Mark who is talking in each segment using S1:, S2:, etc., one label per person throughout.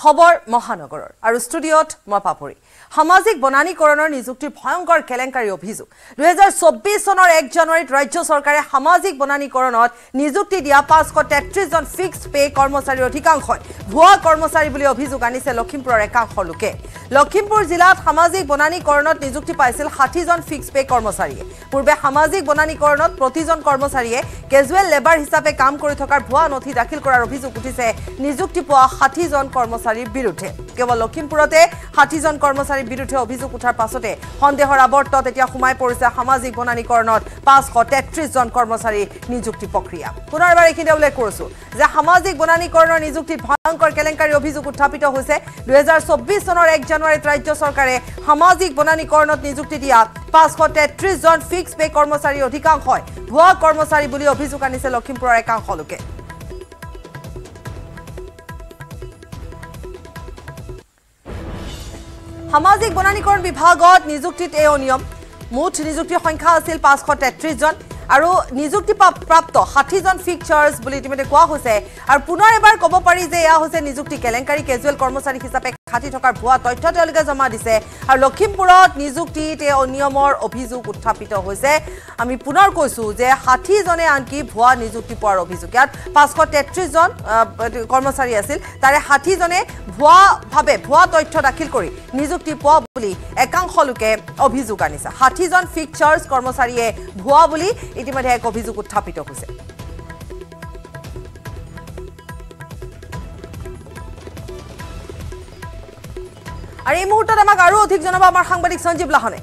S1: খবৰ মহানগৰৰ আৰু ষ্টুডিঅ'ত মই পাপৰি সামাজিক বনানীকৰণৰ নিযুক্তিৰ ভয়ংকৰ কেলেংকাৰী অভিযোগ 2024 চনৰ 1 জানুৱাৰীত ৰাজ্য চৰকাৰে সামাজিক বনানীকৰণত নিযুক্তি দিয়া 533 জন ফিক্সড পে কৰ্মচাৰীৰ অধিকাংশই ভুৱা কৰ্মচাৰী বুলি অভিযোগ আনিছে লখিমপুৰৰ একাংশ লোকে লখিমপুৰ জিলাত সামাজিক বনানীকৰণত নিযুক্তি পাইছিল 60 জন ফিক্সড পে কৰ্মচাৰীয়ে পূৰ্বে সামাজিক বনানীকৰণত প্ৰতিজন কৰ্মচাৰীয়ে কেজুৱেল লেবাৰ হিচাপে কাম কৰি থকাৰ ভুৱা নথি দাখিল কৰাৰ অভিযোগ উঠিছে নিযুক্তি পোৱা 60 জন কৰ্মচাৰীৰ বিৰুদ্ধে কেৱল লখিমপুৰতে 60 জন কৰ্মচাৰীৰ বিৰুদ্ধে অভিযোগ উঠাৰ পাছতে সন্দেহৰ আৱৰ্তত এতিয়া সোমাই পৰিছে সামাজিক বনানীকৰণত 533 জন কৰ্মচাৰী নিযুক্তি প্ৰক্ৰিয়া পুনৰবাৰ এইখিনি উল্লেখ কৰিছো যে সামাজিক বনানীকৰণৰ নিযুক্তিত ভয়ংকৰ কেলেংকাৰী অভিযোগ উত্থাপিত হৈছে 2024 চনৰ 1 জানুৱাৰীত ৰাজ্য চৰকাৰে সামাজিক বনানীকৰণত নিযুক্তি দিয়া 533 জন ফিক্স পে কৰ্মচাৰীৰ অধিকাংশই ভুৱা কৰ্মচাৰী বুলি অভিযোগ আনিছে লখিমপুৰৰ একাংশ লোকে সামাজিক বনানীকৰণ বিভাগত নিযুক্তিত এই অনিয়ম মুঠ নিযুক্তিৰ সংখ্যা আছিল 533 জন আৰু নিযুক্তি প্ৰাপ্ত 60 জন ফিক্সাৰ্স বুলি ইতিমধ্যে কোৱা হৈছে আৰু পুনৰ এবাৰ ক'ব পাৰি যে এয়া হৈছে নিযুক্তি কেলেংকাৰী কেজুৱেল কৰ্মচাৰী হিচাপে খাটি থকাৰ ভুৱা তথ্য তেওঁলোকে জমা দিছে আৰু লখিমপুৰত নিযুক্তিত এই অনিয়মৰ অভিযোগ উত্থাপিত হৈছে আমি পুনৰ কৈছো যে 60 জনে আনকি ভুৱা নিযুক্তি পোৱাৰ অভিযোগ ইয়াত 533 জন কৰ্মচাৰী আছিল তাৰে 60 জনে ভুৱা তথ্য দাখিল কৰি নিযুক্তি পোৱা বুলি একাংশ লোকে অভিযোগ আনিছে 60 জন ফিক্সাৰ্স কৰ্মচাৰীয়ে ভুৱা বুলি ইতিমধ্যে এক অভিযোগ উত্থাপিত হৈছে আৰু এই মুহূৰ্তত আমাক আৰু অধিক জনাব আমাৰ সাংবাদিক সঞ্জীৱ লাহনে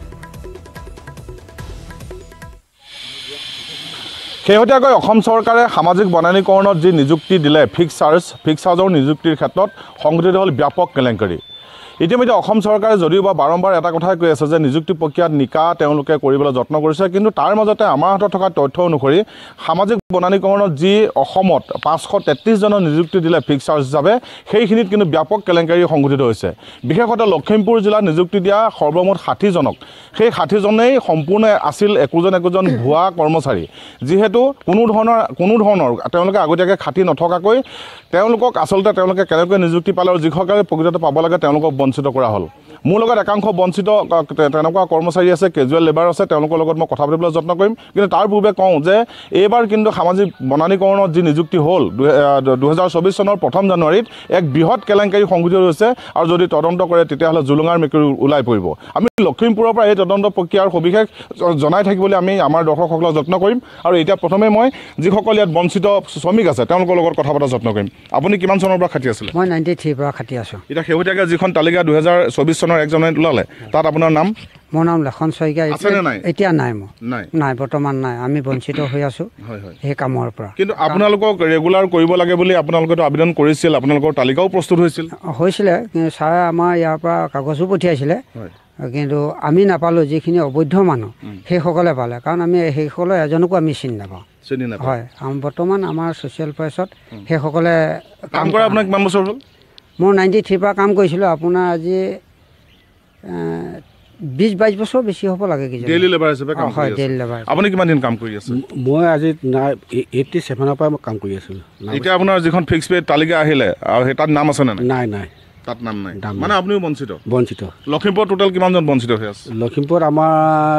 S2: শেহতীয়াকৈ অসম চৰকাৰে সামাজিক বনানীকৰণত যি নিযুক্তি দিলে ফিক্সাৰ্জৰ নিযুক্তিৰ ক্ষেত্ৰত সংঘটিত হ'ল ব্যাপক কেলেংকাৰী ইতিমধ্যে অসম চৰকাৰে যদিওবা বাৰম্বাৰ এটা কথাই কৈ আছে যে নিযুক্তি প্ৰক্ৰিয়াত নিকা তেওঁলোকে কৰিবলৈ যত্ন কৰিছে কিন্তু তাৰ মাজতে আমাৰ হাতত থকা তথ্য অনুসৰি সামাজিক বনানীকৰণত যি অসমত 533 জনৰ নিযুক্তি দিলে ফিক্সাৰ্জ হিচাপে সেইখিনিত কিন্তু ব্যাপক কেলেংকাৰী সংঘটিত হৈছে বিশেষকৈ লখিমপুৰ জিলাত নিযুক্তি দিয়া সৰ্বমুঠ 60 জনক সেই 60 জনেই সম্পূৰ্ণ আছিল একোজন ভুৱা কৰ্মচাৰী যিহেতু কোনো ধৰণৰ তেওঁলোকে আগতীয়াকৈ খাটি নথকাকৈ তেওঁলোকক আচলতে তেওঁলোকে কেনেকৈ নিযুক্তি পালে আৰু যিসকলে প্ৰকৃততে পাব লাগে তেওঁলোকক বঞ্চিত কৰা হ'ল মোৰ লগত একাংশ বঞ্চিত তেনেকুৱা কৰ্মচাৰী আছে কেজুৱেল লেবাৰ আছে তেওঁলোকৰ লগত মই কথা পাতিবলৈ যত্ন কৰিম কিন্তু তাৰ পূৰ্বে কওঁ যে এইবাৰ কিন্তু সামাজিক বনানীকৰণত যি নিযুক্তি হ'ল 2024 চনৰ 1 জানুৱাৰীত এক বৃহৎ কেলেংকাৰী সংঘটিত হৈছে আৰু যদি তদন্ত কৰে তেতিয়াহ'লে জুলুঙাৰ মেকুৰী ওলাই পৰিব আমি লখিমপুৰৰ পৰা এই তদন্ত প্ৰক্ৰিয়াৰ সবিশেষ জনাই থাকিবলৈ আমি আমাৰ দৰ্শকসকলক যত্ন কৰিম আৰু এতিয়া প্ৰথমে মই যিসকল ইয়াত বঞ্চিত শ্ৰমিক আছে তেওঁলোকৰ লগত কথা পতাৰ যত্ন কৰিম আপুনি কিমান চনৰ পৰা খাটি আছিল
S3: মই 93 পৰা খাটি আছো
S2: এটা শেহতীয়াকৈ যিখন তালিকা 2024 চনৰ 1 জানুৱাৰীত ওলালে তাত আপোনাৰ নাম
S3: মোৰ নাম লক্ষণ শইকীয়া এতিয়া নাই নাই বৰ্তমান নাই আমি বঞ্চিত হৈ আছো এই কামৰ পৰা
S2: কিন্তু আপোনালোকক ৰেগুলাৰ কৰিব লাগে বুলি আপোনালোকে আবেদন কৰিছিল আপোনালোকৰ তালিকাও প্ৰস্তুত হৈছিলে
S3: ছাৰে আমাৰ ইয়াৰ পৰা কাগজো পঠিয়াইছিলে কিন্তু আমি নাপালোঁ যিখিনি অবৈধ মানুহ সেইসকলে পালে কাৰণ আমি সেইসকলৰ এজনকো আমি চিনি নাপাওঁ হয় বৰ্তমান আমাৰ ছ'চিয়েল প্ৰাইচত সেইসকলে
S2: কাম কৰা আপোনাক কিমান বছৰ হ'ল
S3: মই 93 পৰা কাম কৰিছিলোঁ আপোনাৰ আজি 20-22 বছৰ বেছি হ'ব লাগে কি
S2: ডেইলি লেবাৰ হিচাপে কাম
S3: হয় ডেইলি লেবাৰ
S2: আপুনি কিমান দিন কাম কৰি আছে
S4: মই আজি 87 পৰা কাম কৰি আছিলোঁ
S2: এতিয়া আপোনাৰ যিখন ফিক্স পে তালিকা আহিলে আৰু সেই তাত নাম আছে
S4: নাই
S2: তাত নাম নাই মানে আপুনিও বঞ্চিত
S4: লখিমপুৰত
S2: টোটেল কিমানজন বঞ্চিত হৈ আছে
S4: লখিমপুৰত আমাৰ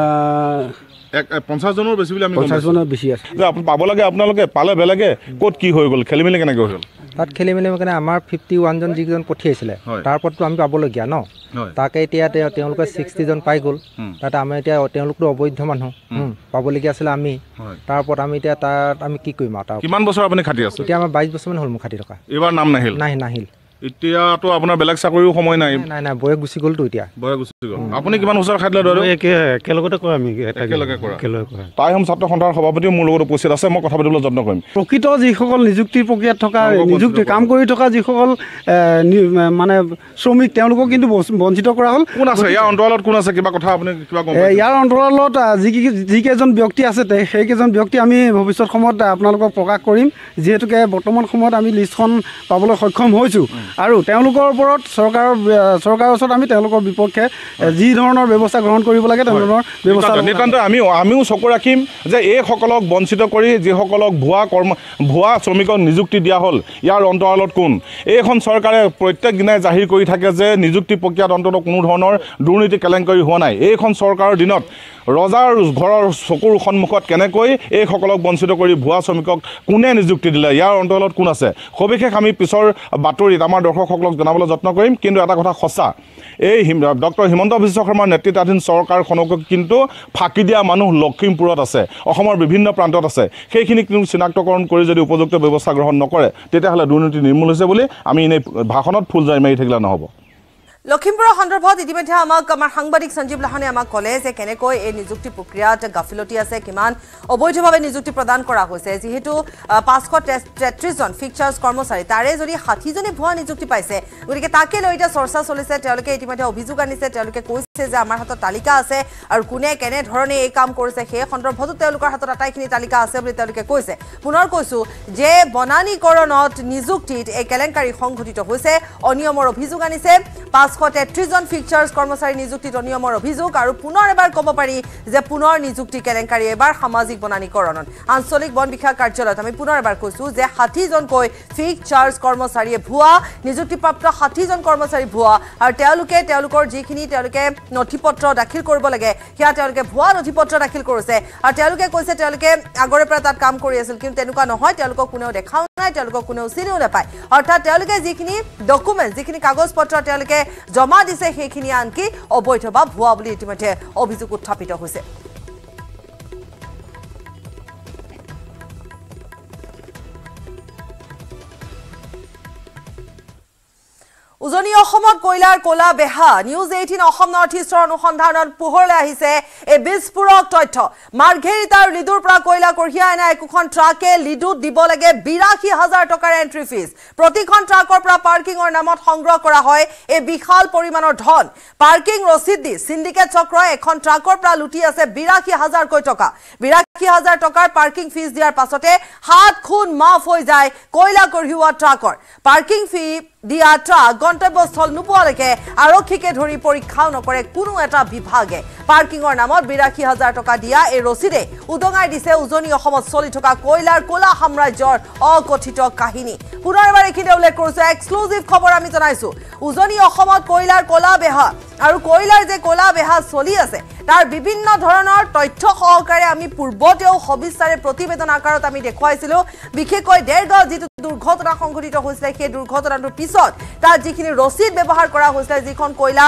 S2: 50 জনৰ বেছি বুলি আমি
S4: 50 জনৰ বেছি আছে
S2: যে আপুনি পাব লাগে আপোনালোকে পালে বেলেগে ক'ত কি হৈ গ'ল খেলিমেলি কেনেকৈ হ'ল
S5: তাত খেলিমেলি মানে আমাৰ 51 জন যিজন পঠিয়াইছিলে তাৰ ওপৰতো আমি পাবলগীয়া ন তাকে এতিয়া তেওঁলোকে 60 জন পাই গ'ল তাত আমি এতিয়া তেওঁলোকতো অবৈধ মানুহ পাবলগীয়া আছিলে আমি তাৰ ওপৰত আমি এতিয়া তাত আমি কি কৰিম আৰু
S2: কিমান বছৰ আপুনি খাটি আছে
S5: এতিয়া আমাৰ 22 বছৰমান হ'ল মোৰ খাটি থকা
S2: এইবাৰ নাম নাহিল এতিয়াতো আপোনাৰ বেলেগ চাকৰিও সময় নাই
S5: বয়স গুচি গ'লতো এতিয়া
S2: আপুনি কিমান বছৰ খাটিলে ধৰক
S4: একেলগতে কৰা আমি
S2: একেলগে কৰা টাইহম ছাত্ৰ সন্থাৰ সভাপতিও মোৰ লগত উপস্থিত আছে মই কথা পাতিবলৈ যত্ন কৰিম
S4: প্ৰকৃত যিসকল নিযুক্তিৰ প্ৰক্ৰিয়াত থকা নিযুক্তি কাম কৰি থকা যিসকল মানে শ্ৰমিক তেওঁলোকক কিন্তু বঞ্চিত কৰা হ'ল
S2: কোন আছে ইয়াৰ অন্তৰালত কোন আছে কিবা কথা আপুনি কিবা গম পাইছে
S4: ইয়াৰ অন্তৰালত যিকেইজন ব্যক্তি আছে সেইকেইজন ব্যক্তি আমি ভৱিষ্যত সময়ত আপোনালোকক প্ৰকাশ কৰিম যিহেতুকে বৰ্তমান সময়ত আমি লিষ্টখন পাবলৈ সক্ষম হৈছোঁ আৰু তেওঁলোকৰ ওপৰত চৰকাৰৰ ওচৰত আমি তেওঁলোকৰ বিপক্ষে যি ধৰণৰ ব্যৱস্থা গ্ৰহণ কৰিব লাগে তেনেধৰণৰ ব্যৱস্থা
S2: নিতান্ত আমিও চকু ৰাখিম যে এইসকলক বঞ্চিত কৰি যিসকলক ভুৱা শ্ৰমিকক নিযুক্তি দিয়া হ'ল ইয়াৰ অন্তৰালত কোন এইখন চৰকাৰে প্ৰত্যেক দিনাই জাহিৰ কৰি থাকে যে নিযুক্তি প্ৰক্ৰিয়াত অন্তত কোনো ধৰণৰ দুৰ্নীতি কেলেংকাৰী হোৱা নাই এইখন চৰকাৰৰ দিনত ৰজাৰ ঘৰৰ চকুৰ সন্মুখত কেনেকৈ এইসকলক বঞ্চিত কৰি ভুৱা শ্ৰমিকক কোনে নিযুক্তি দিলে ইয়াৰ অন্তৰালত কোন আছে সবিশেষ আমি পিছৰ বাতৰিত আমাৰ দৰ্শকসকলক জনাবলৈ যত্ন কৰিম কিন্তু এটা কথা সঁচা এই ডক্টৰ হিমন্ত বিশ্ব শৰ্মাৰ নেতৃত্বাধীন চৰকাৰখনক কিন্তু ফাঁকি দিয়া মানুহ লখিমপুৰত আছে অসমৰ বিভিন্ন প্ৰান্তত আছে সেইখিনি কিন্তু চিনাক্তকৰণ কৰি যদি উপযুক্ত ব্যৱস্থা গ্ৰহণ নকৰে তেতিয়াহ'লে দুৰ্নীতি নিৰ্মূল হৈছে বুলি আমি এনেই ভাষণত ফুলজাৰি মাৰি থাকিলে নহ'ব
S1: লখিমপুৰৰ সন্দৰ্ভত ইতিমধ্যে আমাৰ সাংবাদিক সঞ্জীৱ লাহনে আমাক ক'লে যে কেনেকৈ এই নিযুক্তি প্ৰক্ৰিয়াত গাফিলতি আছে কিমান অবৈধভাৱে নিযুক্তি প্ৰদান কৰা হৈছে যিহেতু 533 জন ফিক্সাৰ্ছ কৰ্মচাৰী তাৰে যদি 60 জনে ভুৱা নিযুক্তি পাইছে গতিকে তাকে লৈ এটা চৰ্চা চলিছে তেওঁলোকে ইতিমধ্যে অভিযোগ আনিছে তেওঁলোকে কৈছে যে আমাৰ হাতত তালিকা আছে আৰু কোনে কেনে ধৰণে এই কাম কৰিছে সেই সন্দৰ্ভতো তেওঁলোকৰ হাতত আটাইখিনি তালিকা আছে বুলি তেওঁলোকে কৈছে পুনৰ কৈছো যে বনানীকৰণত নিযুক্তিত এই কেলেংকাৰী সংঘটিত হৈছে অনিয়মৰ অভিযোগ আনিছে 533 জন ফিক্সাৰ্ছ কৰ্মচাৰী নিযুক্তিত অনিয়মৰ অভিযোগ আৰু পুনৰ এবাৰ ক'ব পাৰি যে পুনৰ নিযুক্তি কেলেংকাৰী এবাৰ সামাজিক বনানীকৰণত আঞ্চলিক বন বিষয়া কাৰ্যালয়ত আমি পুনৰ এবাৰ কৈছো যে 60 জনকৈ ফিক্সাৰ্ছ কৰ্মচাৰীয়ে ভুৱা নিযুক্তিপ্ৰাপ্ত 60 জন কৰ্মচাৰী ভুৱা আৰু তেওঁলোকৰ যিখিনি তেওঁলোকে নথিপত্ৰ দাখিল কৰিব লাগে সেয়া তেওঁলোকে ভুৱা নথিপত্ৰ দাখিল কৰিছে আৰু তেওঁলোকে কৈছে তেওঁলোকে আগৰে পৰা তাত কাম কৰি আছিল কিন্তু তেনেকুৱা নহয় তেওঁলোকক কোনেও দেখাও নাই তেওঁলোকক কোনেও চিনিও নাপায় অৰ্থাৎ তেওঁলোকে যিখিনি ডকুমেণ্ট যিখিনি কাগজ পত্ৰ তেওঁলোকে জমা দিছে সেইখিনি আনকি অবৈধ বা ভুৱা বুলি ইতিমধ্যে অভিযোগ উত্থাপিত হৈছে উজনি অসমত কয়লাৰ কলা বেহা নিউজ 18 অসম নৰ্থ ইষ্টৰ অনুসন্ধানত পোহৰলৈ আহিছে এই বিস্ফোৰক তথ্য মাৰ্ঘেৰিটাৰ লিডুৰ পৰা কয়লা কঢ়িয়াই অনা একোখন ট্ৰাকে লিডুত দিব লাগে ৮২,০০০ টকাৰ এন্ট্ৰি ফিজ প্ৰতিখন ট্ৰাকৰ পৰা পাৰ্কিংৰ নামত সংগ্ৰহ কৰা হয় এই বিশাল পৰিমাণৰ ধন পাৰ্কিং ৰচিদ দি সিন্ডিকেট চক্ৰই এখন ট্ৰাকৰ পৰা লুটি আছে ৮২,০০০ কৈ টকা ৮২,০০০ টকাৰ পাৰ্কিং ফিজ দিয়াৰ পাছতে 7 খুন মাফ হৈ যায় কয়লা কঢ়িওৱা ট্ৰাকৰ পাৰ্কিং ফি দিয়া ট্ৰাক গন্তব্যস্থল নোপোৱালৈকে আৰক্ষীকে ধৰি পৰীক্ষাও নকৰে কোনো এটা বিভাগে পাৰ্কিংৰ নামত ৮২,০০০ টকা দিয়া এই ৰচিদে উদঙাই দিছে উজনি অসমত চলি থকা কয়লাৰ কলা সাম্ৰাজ্যৰ অকথিত কাহিনী পুনৰ এবাৰ এইখিনিতে উল্লেখ কৰিছো এক্সক্লুজিভ খবৰ আমি জনাইছো উজনি অসমত কয়লাৰ কলা বেহা আৰু কয়লাৰ যে কলা বেহা চলি আছে তাৰ বিভিন্ন ধৰণৰ তথ্য সহকাৰে আমি পূৰ্বতেও সবিস্তাৰে প্ৰতিবেদন আকাৰত আমি দেখুৱাইছিলো বিশেষকৈ দেৰগাঁও যিটো দুৰ্ঘটনা সংঘটিত হৈছিল সেই দুৰ্ঘটনাটোৰ পিছত তাৰ যিখিনি ৰচিদ ব্যৱহাৰ কৰা হৈছিল যিখন কয়লা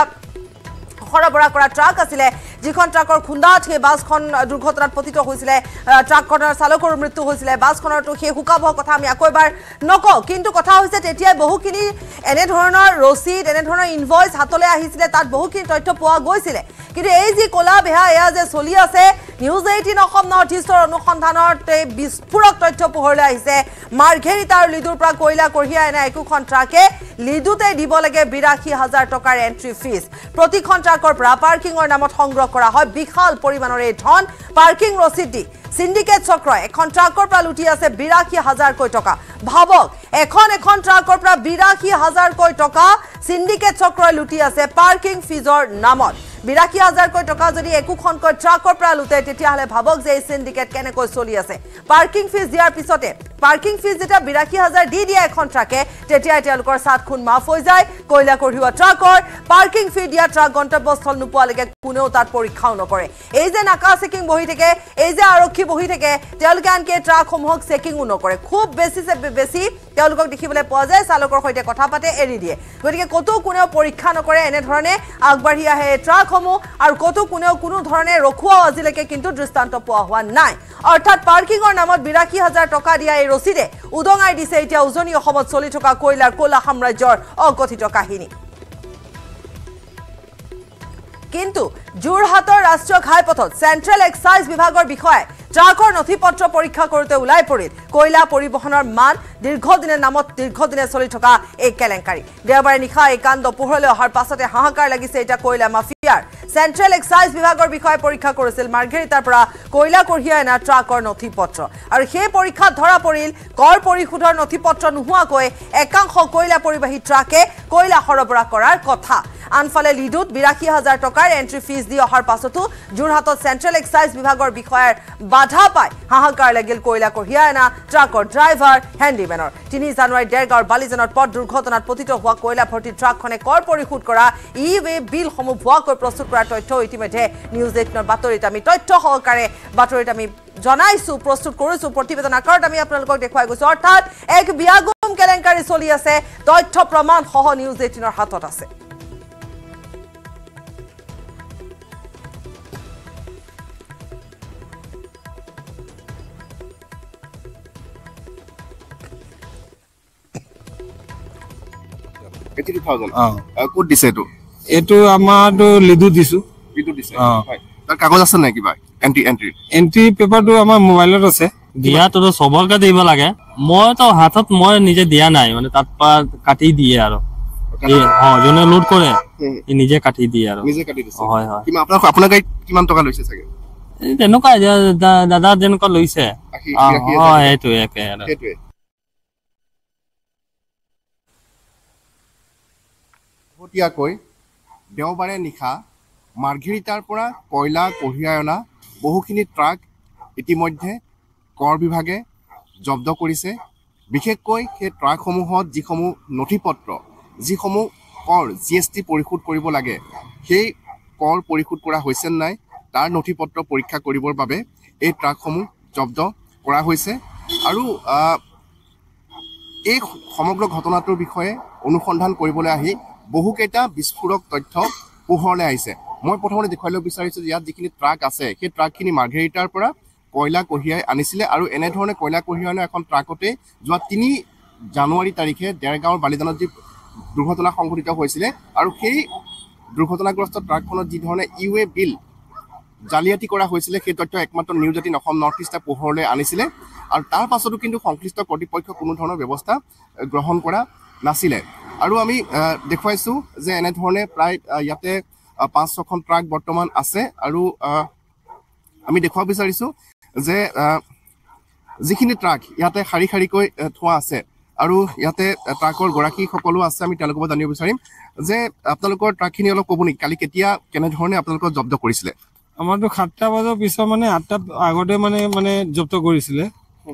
S1: সৰবৰাহ কৰা ট্ৰাক আছিলে যিখন ট্ৰাকৰ খুন্দাত সেই বাছখন দুৰ্ঘটনাত পতিত হৈছিল ট্ৰাকখনৰ চালকৰ মৃত্যু হৈছিল বাছখনৰটো সেই হুকাবহ কথা আমি আকৌ এবাৰ নকওঁ কিন্তু কথা হৈছে তেতিয়াই বহুখিনি এনে ধৰণৰ ৰচিদ এনে ধৰণৰ ইনভইচ হাতলৈ আহিছিল তাত বহুখিনি তথ্য পোৱা গৈছিল কিন্তু এই যি কলা বেহা এয়া যে চলি আছে নিউজ 18 অসম নৰ্থ ইষ্টৰ অনুসন্ধানত এই বিস্ফোৰক তথ্য পোহৰলৈ আহিছে মাৰ্ঘেৰিটাৰ লিডুৰ পৰা কয়লা কঢ়িয়াই অনা একোখন ট্ৰাকে লিডুতে দিব লাগে ৮২,০০০ টকাৰ এন্ট্ৰি ফিজ প্ৰতিখন ট্ৰাকৰ পৰা পাৰ্কিংৰ নামত সংগ্ৰহ কৰা হয় বিশাল পৰিমাণৰ এই ধন পাৰ্কিং ৰচিদ দি সিন্ডিকেট চক্ৰই এখন ট্ৰাকৰ পৰা লুটি আছে ৮২,০০০ কৈ টকা ভাবক এখন ট্ৰাকৰ পৰা ৮২,০০০ কৈ টকা সিন্ডিকেট চক্ৰই লুটি আছে পাৰ্কিং ফিজৰ নামত ৮২,০০০ কৈ টকা যদি একোখনকৈ ট্ৰাকৰ পৰা লুটে তেতিয়াহ'লে ভাবক যে এই সিন্ডিকেট কেনেকৈ চলি আছে পাৰ্কিং ফিজ দিয়াৰ পিছতে পাৰ্কিং ফিজ যেতিয়া ৮২,০০০ দি দিয়ে এখন ট্ৰাকে তেতিয়াই তেওঁলোকৰ 7 খুন মাফ হৈ যায় কয়লা কঢ়িওৱা ট্ৰাকৰ পাৰ্কিং ফি দিয়া ট্ৰাক গন্তব্যস্থল নোপোৱালৈকে কোনেও তাত পৰীক্ষাও নকৰে এই যে নাকা চেকিং বহি থাকে এই যে আৰক্ষী বহি থাকে তেওঁলোকে আনকি ট্ৰাকসমূহক চেকিংও নকৰে খুব বেছি তেওঁলোকক দেখিবলৈ পোৱা যায় চালকৰ সৈতে কথা পাতে এৰি দিয়ে গতিকে কতো কোনেও পৰীক্ষা নকৰে এনেধৰণে আগবাঢ়ি আহে ট্ৰাকসমূহ আৰু কতো কোনেও কোনো ধৰণে ৰখুৱাও আজিলৈকে কিন্তু দৃষ্টান্ত পোৱা হোৱা নাই অৰ্থাৎ পাৰ্কিংৰ নামত ৮২,০০০ টকা দিয়া এই ৰচিদে উদঙাই দিছে এতিয়া উজনি অসমত চলি থকা কয়লাৰ কলা সাম্ৰাজ্যৰ অকথিত কাহিনী কিন্তু যোৰহাটৰ ৰাষ্ট্ৰীয় ঘাইপথত চেণ্ট্ৰেল এক্সাইজ বিভাগৰ বিষয়াই ট্ৰাকৰ নথিপত্ৰ পৰীক্ষা কৰোঁতে ওলাই পৰিল কয়লা পৰিবহনৰ মান দীৰ্ঘদিনে চলি থকা এই কেলেংকাৰী দেওবাৰে নিশা এই কাণ্ড পোহৰলৈ অহাৰ পাছতে হাহাকাৰ লাগিছে এটা কয়লা মাফিয়াৰ চেণ্ট্ৰেল এক্সাইজ বিভাগৰ বিষয়ে পৰীক্ষা কৰিছিল মাৰ্ঘেৰিটাৰ পৰা কয়লা কঢ়িয়াই অনা ট্ৰাকৰ নথিপত্ৰ আৰু সেই পৰীক্ষাত ধৰা পৰিল কৰ পৰিশোধৰ নথিপত্ৰ নোহোৱাকৈ একাংশ কয়লা পৰিবাহী ট্ৰাকে কয়লা সৰবৰাহ কৰাৰ কথা আনফালে লিডুত ৮২,০০০ টকাৰ এন্ট্ৰি ফিজ দি অহাৰ পাছতো যোৰহাটত চেণ্ট্ৰেল এক্সাইজ বিভাগৰ বিষয়াৰ বাধা পাই হাহাকাৰ লাগিল কয়লা কঢ়িয়াই অনা ট্ৰাকৰ ড্ৰাইভাৰ হেণ্ডিমেনৰ ৩ জানুৱাৰী দেৰগাঁৱৰ বালিজনত পথ দুৰ্ঘটনাত পতিত হোৱা কয়লা ভৰ্তি ট্ৰাকখনে কৰ পৰিশোধ কৰা ই-ৱে বিলসমূহ ভুৱাকৈ প্ৰস্তুত কৰাৰ তথ্য ইতিমধ্যে নিউজ ১৮ৰ বাতৰিত আমি তথ্য সহকাৰে বাতৰিত আমি জনাইছো প্ৰস্তুত কৰিছো প্ৰতিবেদন আকাৰত আমি আপোনালোকক দেখুৱাই গৈছো অৰ্থাৎ এক বিয়াগুম কেলেংকাৰী চলি আছে তথ্য প্ৰমাণ সহ নিউজ ১৮ৰ হাতত আছে
S6: ক'ত দিছে
S7: এইটো আমাৰতো লিডু দিছো
S6: তাৰ কাগজ আছে নাই কিবা এন্ট্ৰি
S7: পেপাৰটো আমাৰ মোবাইলত আছে
S8: দিয়াটো চবকে দিব লাগে মইতো হাতত মই নিজে দিয়া নাই মানে তাত পৰা কাটি দিয়ে আৰু যোনে লোড কৰে নিজে কাটি দিয়ে আৰু হয় হয়
S6: আপোনাৰ গাড়ীত কিমান টকা লৈছে চাগে
S8: তেনেকুৱা দাদা যেনেকুৱা লৈছে সেইটোৱে একে
S6: শেহতীয়াকৈ দেওবাৰে নিশা মাৰ্ঘেৰিটাৰ পৰা কয়লা কঢ়িয়াই অনা বহুখিনি ট্ৰাক ইতিমধ্যে কৰ বিভাগে জব্দ কৰিছে বিশেষকৈ সেই ট্ৰাকসমূহত যিসমূহ নথিপত্ৰ যিসমূহ কৰ GST পৰিশোধ কৰিব লাগে সেই কৰ পৰিশোধ কৰা হৈছে নাই তাৰ নথিপত্ৰ পৰীক্ষা কৰিবৰ বাবে এই ট্ৰাকসমূহ জব্দ কৰা হৈছে আৰু এই সমগ্ৰ ঘটনাটোৰ বিষয়ে অনুসন্ধান কৰিবলৈ আহি বহুকেইটা বিস্ফোৰক তথ্য পোহৰলৈ আহিছে মই প্ৰথমতে দেখুৱাই ল'ব বিচাৰিছোঁ যে ইয়াত যিখিনি ট্ৰাক আছে সেই ট্ৰাকখিনি মাৰ্ঘেৰিটাৰ পৰা কয়লা কঢ়িয়াই আনিছিলে আৰু এনেধৰণে কয়লা কঢ়িয়াই অনা এখন ট্ৰাকতে যোৱা ৩ জানুৱাৰী তাৰিখে দেৰগাঁৱৰ বালিজানত যি দুৰ্ঘটনা সংঘটিত হৈছিলে আৰু সেই দুৰ্ঘটনাগ্ৰস্ত ট্ৰাকখনত যি ধৰণে ই-ৱে বিল জালিয়াতি কৰা হৈছিলে সেই তথ্য একমাত্ৰ নিউজ ১৮ অসম নৰ্থ ইষ্টে পোহৰলৈ আনিছিলে আৰু তাৰ পাছতো কিন্তু সংশ্লিষ্ট কৰ্তৃপক্ষ কোনো ধৰণৰ ব্যৱস্থা গ্ৰহণ কৰা নাছিলে আৰু আমি দেখুৱাইছোঁ যে এনেধৰণে প্ৰায় ইয়াতে ৫-৬খন ট্ৰাক বৰ্তমান আছে আৰু আমি দেখুৱাব বিচাৰিছোঁ যে যিখিনি ট্ৰাক ইয়াতে শাৰী শাৰীকৈ থোৱা আছে আৰু ইয়াতে ট্ৰাকৰ গৰাকীসকলো আছে আমি তেওঁলোকৰ পৰা জানিব বিচাৰিম যে আপোনালোকৰ ট্ৰাকখিনি অলপ ক'ব নেকি কালি কেতিয়া কেনেধৰণে আপোনালোকৰ জব্দ কৰিছিলে
S7: আমাৰতো ৭টা বজাৰ পিছত মানে ৮টা আগতে মানে জব্দ কৰিছিলে